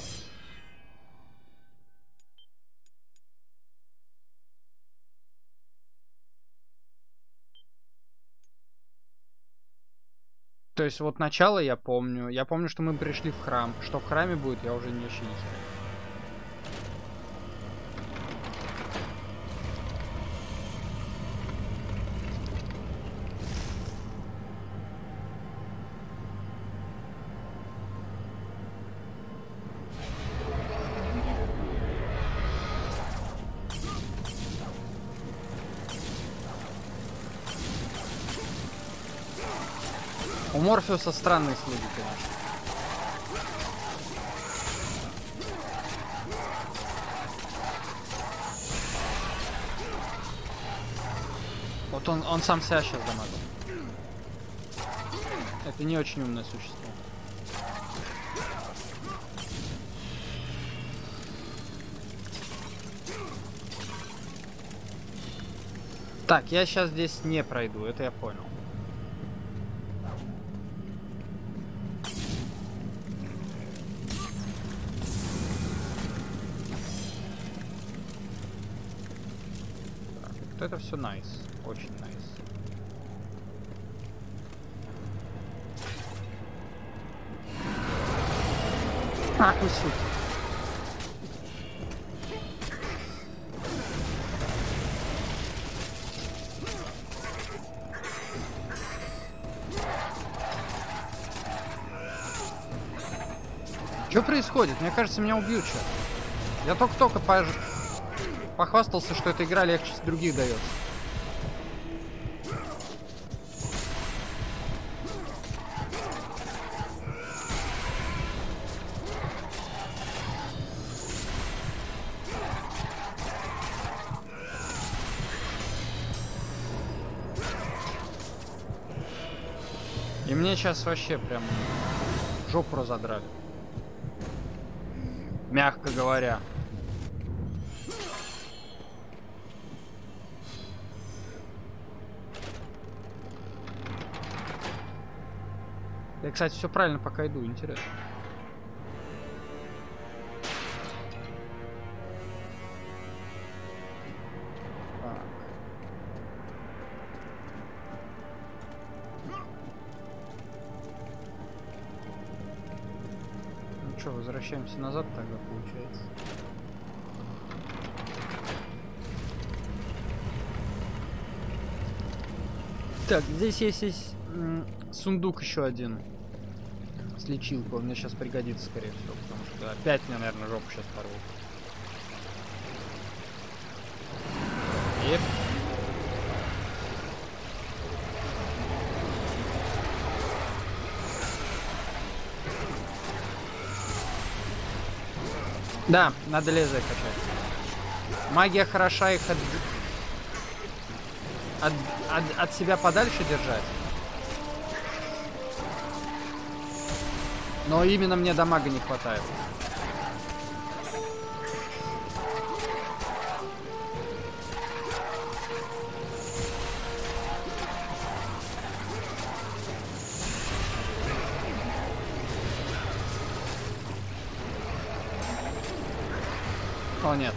То есть вот начало я помню. Я помню, что мы пришли в храм. Что в храме будет, я уже не вообще не знаю. У Морфеуса странные слуги, конечно. Вот он, он сам себя сейчас дамажит. Это не очень умное существо. Так, я сейчас здесь не пройду, это я понял. Вот это все найс. Очень найс. Ах, вы суки. Что происходит? Мне кажется, меня убьют сейчас. Я только-только пож... похвастался, что эта игра легче других дается. И мне сейчас вообще прям жопу разодрали. Мягко говоря. Я, кстати, все правильно пока иду, интересно. Так. Ну что, возвращаемся назад тогда, получается. Так, здесь есть, есть сундук еще один с лечилкой. Он мне сейчас пригодится, скорее всего, потому что опять мне, наверное, жопу сейчас порвут. Еп. Да, надо лезвие качать. Магия хороша их от, от, от, от себя подальше держать. Но именно мне дамага не хватает. О, нет.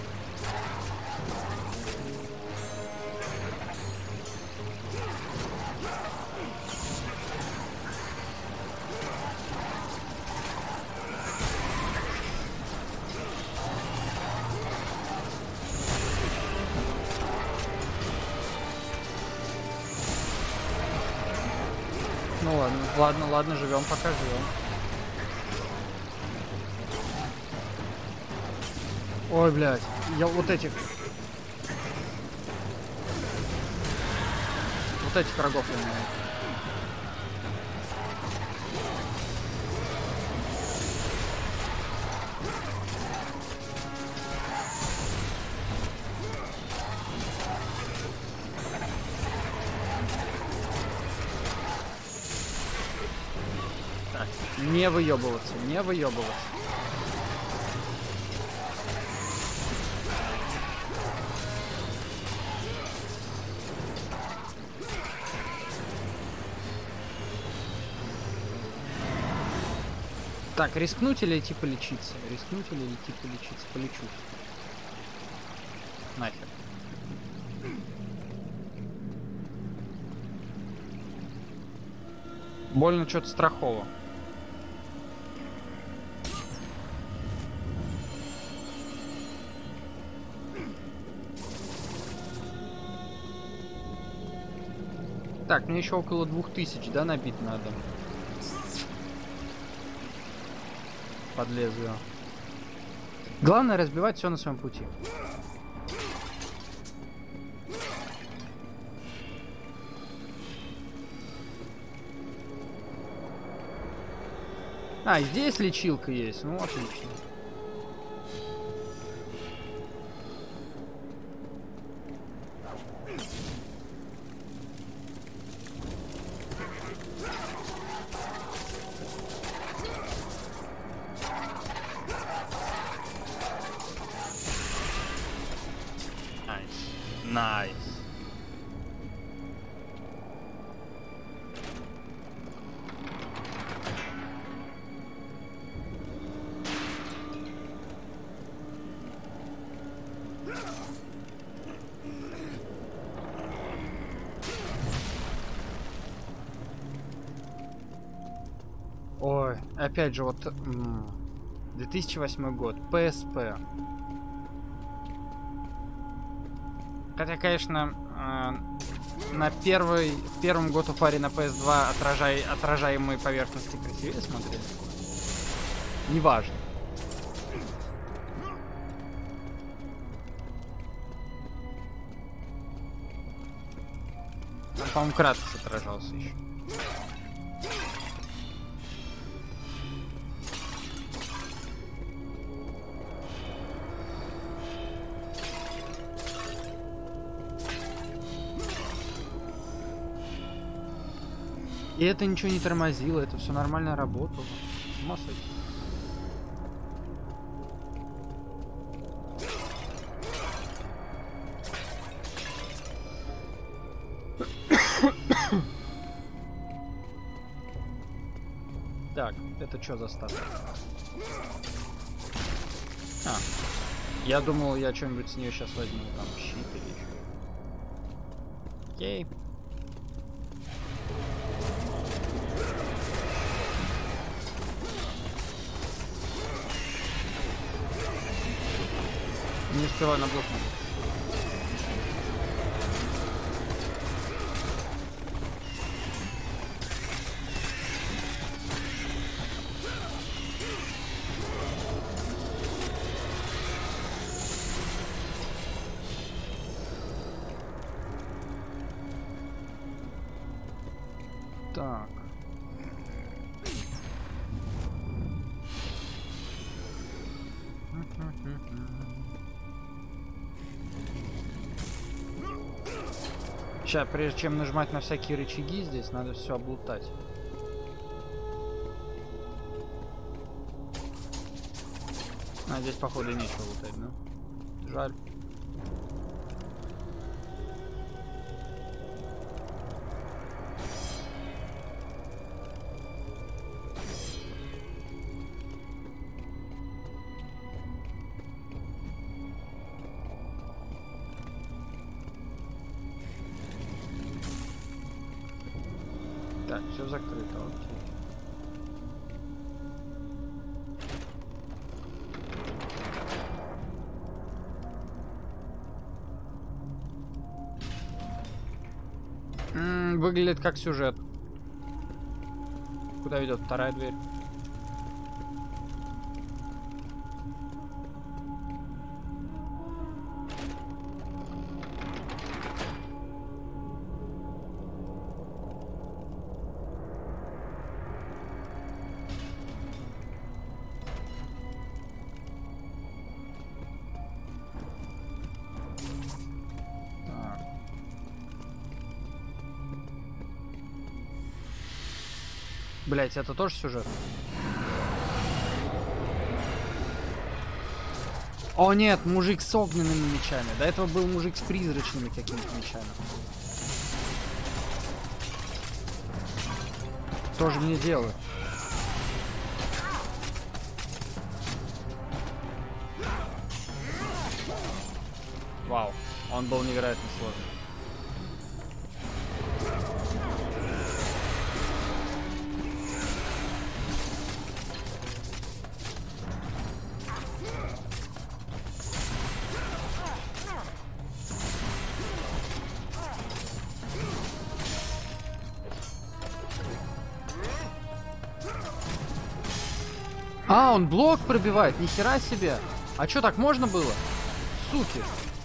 Ну ладно, ладно, ладно, живем, пока живем. Ой, блядь, я вот этих... Вот этих врагов я не знаю. Так, не выебываться, не выебываться. Так, рискнуть или идти полечиться? Рискнуть или идти полечиться? Полечу. Нахер. Больно что-то страхово. Так, мне еще около двух тысяч, да, набить надо? Под лезвие. Главное разбивать все на своем пути. А, и здесь лечилка есть. Ну, отлично. Найс. опять же, вот две тысячи восьмой год, пэ эс пэ. Хотя, конечно, э, на первый, в первом God of War на пэ эс два отражай, отражаемые поверхности красивее смотрелись. Неважно. Там, по-моему, Кратос отражался еще. И это ничего не тормозило, это все нормально работало. С ума сойти. Так, это что за статуя? А, я думал, я что-нибудь с нее сейчас возьму, там, щит или еще. Окей. Не успеваю на блок. Так. Сейчас, прежде чем нажимать на всякие рычаги, здесь надо все облутать. А здесь, походу, нечего лутать, да? Жаль. Так, все закрыто, окей. М-м, выглядит как сюжет. Куда ведет вторая дверь? Блять, это тоже сюжет? О нет, мужик с огненными мечами. До этого был мужик с призрачными какими-то мечами. Тоже мне делают. Вау, он был невероятно сложный. А, он блок пробивает, нихера себе. А чё, так можно было? Суки.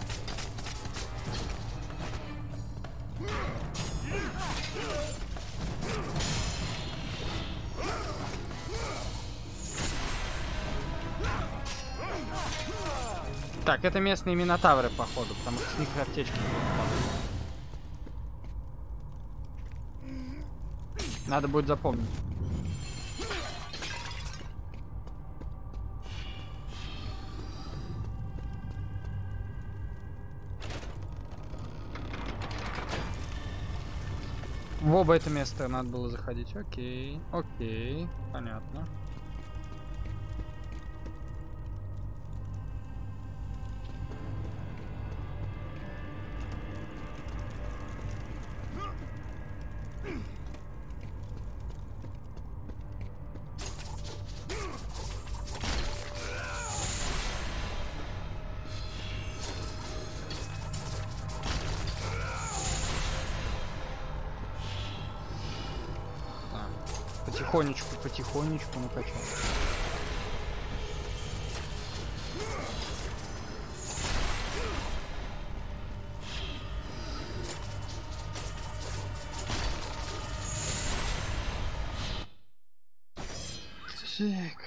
Так, это местные минотавры, походу, потому что с них аптечки будут. Надо будет запомнить. В оба это место надо было заходить. Окей, окей, понятно. Потихонечку, потихонечку накачал. Так.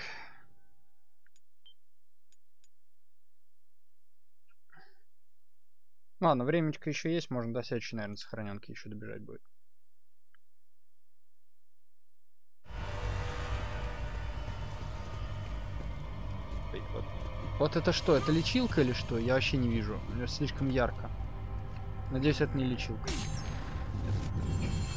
Ладно, времечко еще есть, можно до следующей, наверное, сохраненки еще добежать будет. Вот. Вот это что? Это лечилка или что? Я вообще не вижу. Слишком ярко. Надеюсь, это не лечилка. Нет, это не лечилка.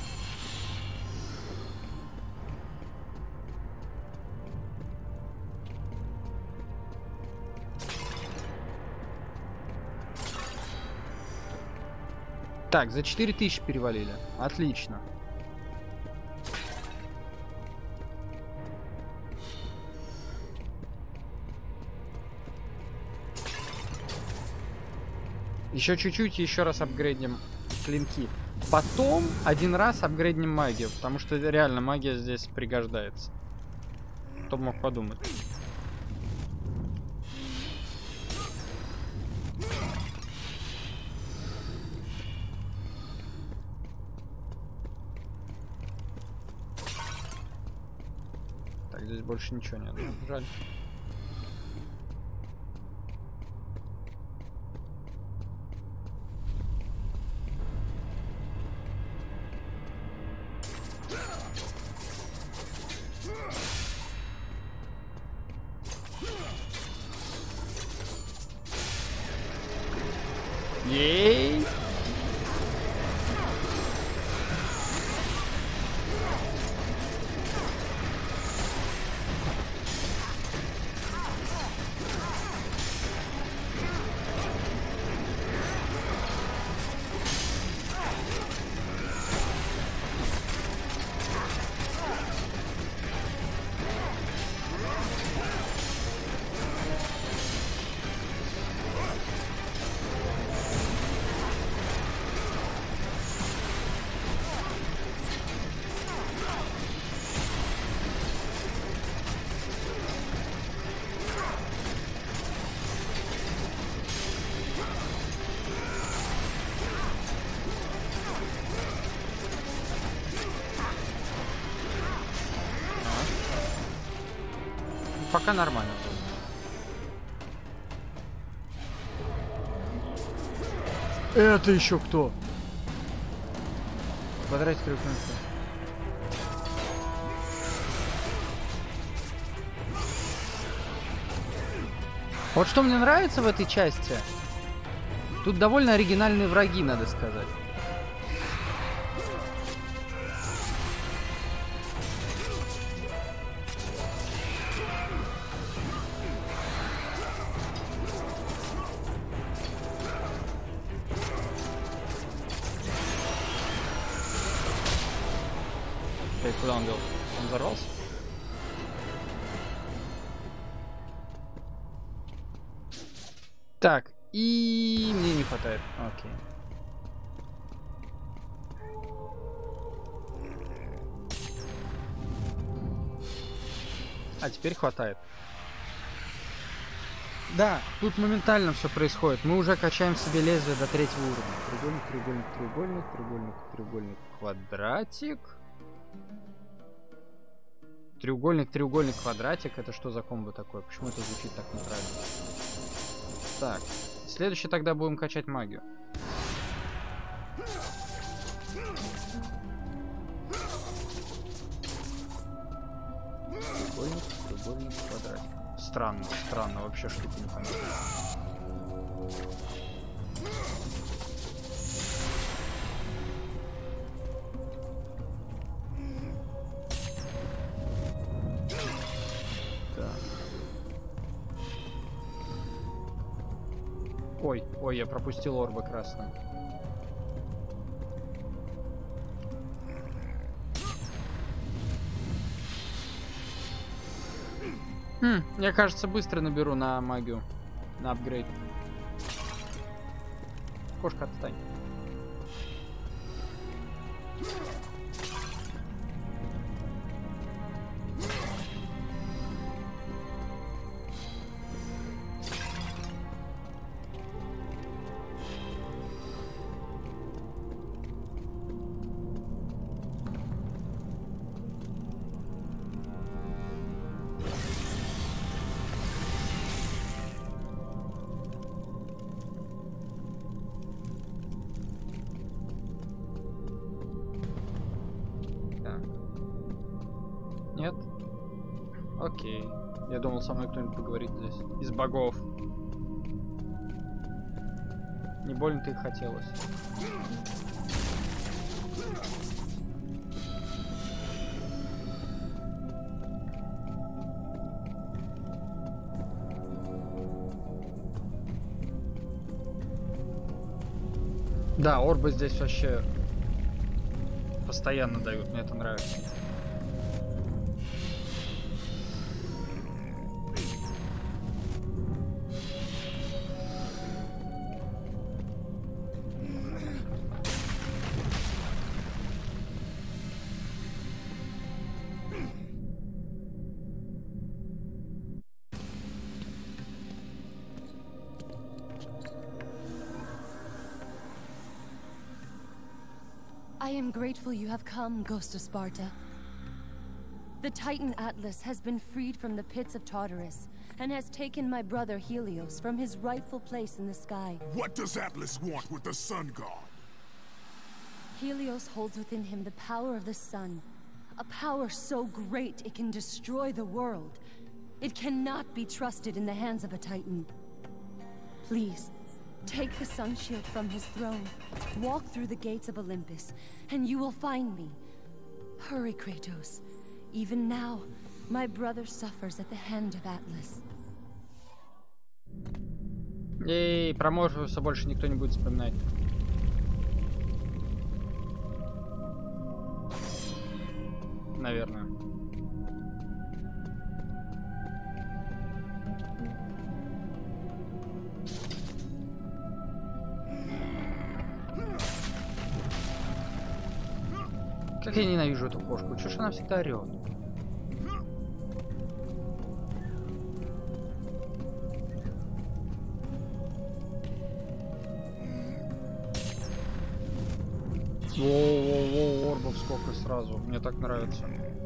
Так, за четыре тысячи перевалили. Отлично. Еще чуть-чуть и еще раз апгрейдим клинки. Потом один раз апгрейдим магию, потому что реально магия здесь пригождается. Кто бы мог подумать. Так, здесь больше ничего нет. Жаль. Ей! Пока нормально. Это еще кто? Квадратик трёх минут. Вот что мне нравится в этой части. Тут довольно оригинальные враги, надо сказать. Куда он был? Он взорвался? Так, и мне не хватает. Окей. А теперь хватает. Да, тут моментально все происходит. Мы уже качаем себе лезвие до третьего уровня. Треугольник, треугольник, треугольник, треугольник, треугольник, квадратик. Треугольник, треугольник, квадратик. Это что за комбо такое? Почему это звучит так неправильно? Так. Следующий тогда будем качать магию. Треугольник, треугольник, квадратик. Странно, странно. Вообще штука непонятная. Ой, ой, я пропустил орбы красные. Хм, я, кажется, быстро наберу на магию. На апгрейд. Кошка, отстань. Окей. Я думал, со мной кто-нибудь поговорит здесь. Из богов. Не больно-то и хотелось. Да, орбы здесь вообще постоянно дают, мне это нравится.
I am grateful you have come, Ghost of Sparta. The Titan Atlas has been freed from the pits of Tartarus, and has taken my brother Helios from his rightful place in the sky.
What does Atlas want with the Sun God?
Helios holds within him the power of the sun, a power so great it can destroy the world. It cannot be trusted in the hands of a Titan. Please, take the sun shield from his throne, walk through the gates of Olympus, and you will find me. Hurry, Kratos. Even now, my brother suffers at the hand of Atlas.
Ей, про Морфеуса больше никто не будет вспоминать. Наверное. Как я ненавижу эту кошку. Чё ж она всегда орёт? Воу-воу-воу, орбов сколько сразу. Мне так нравится.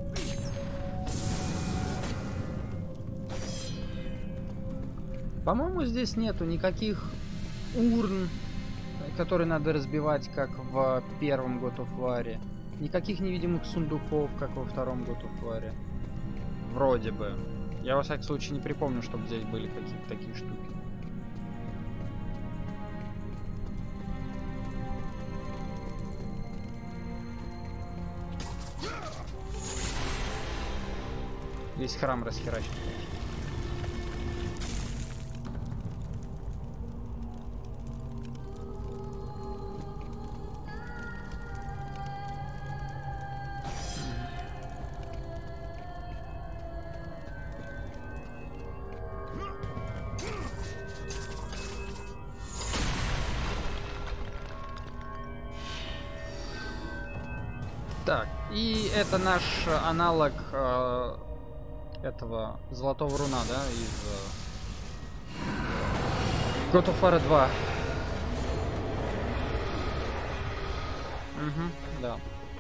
По-моему, здесь нету никаких урн, которые надо разбивать, как в первом God of War. Никаких невидимых сундуков, как во втором God of War. Вроде бы. Я, во всяком случае, не припомню, чтобы здесь были какие-то такие штуки. Весь храм расхерачен. Так, и это наш аналог э, этого Золотого Руна, да, из э, God of War два. Угу, да.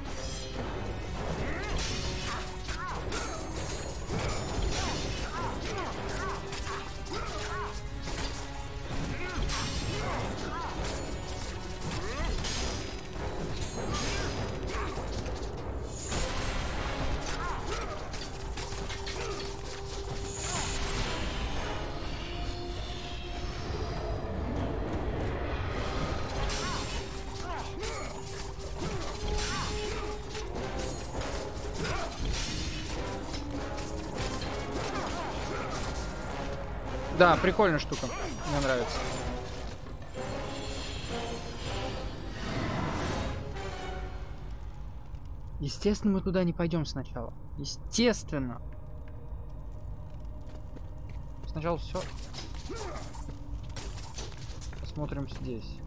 Да, прикольная штука. Мне нравится. Естественно, мы туда не пойдем сначала. Естественно. Сначала все. Посмотрим здесь.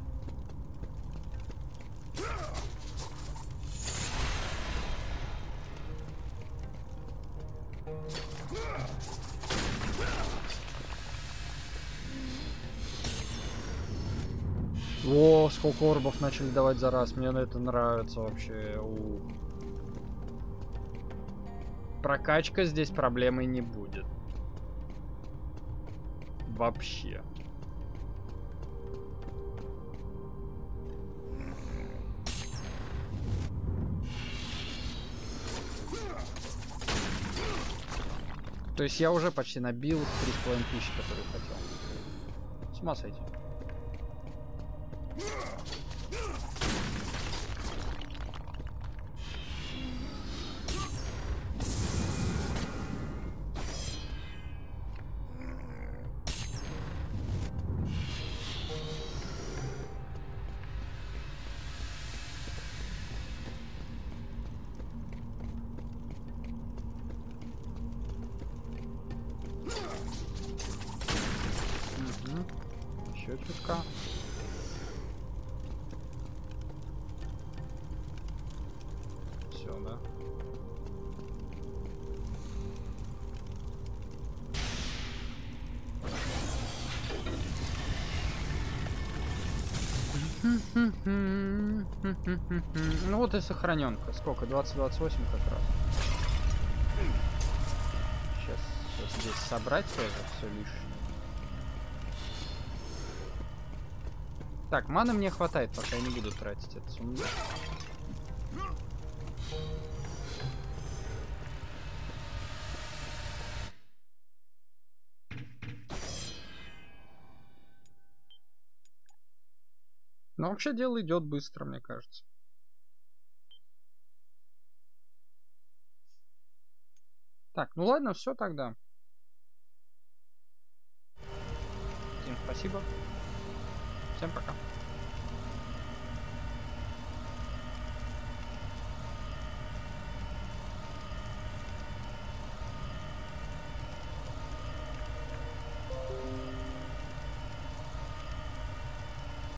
О, сколько орбов начали давать за раз. Мне это нравится вообще. У. Прокачка здесь проблемой не будет. Вообще. То есть я уже почти набил три с половиной тысячи, которые хотел. С ума сойти. Еще чутка. Все, да. Ну вот и сохраненка. Сколько? двадцать двадцать восемь как раз. Сейчас, сейчас здесь собрать тоже все лишнее. Так, маны мне хватает, пока я не буду тратить это сумму. Но вообще дело идет быстро, мне кажется. Так, ну ладно, все тогда. Всем спасибо. Всем пока.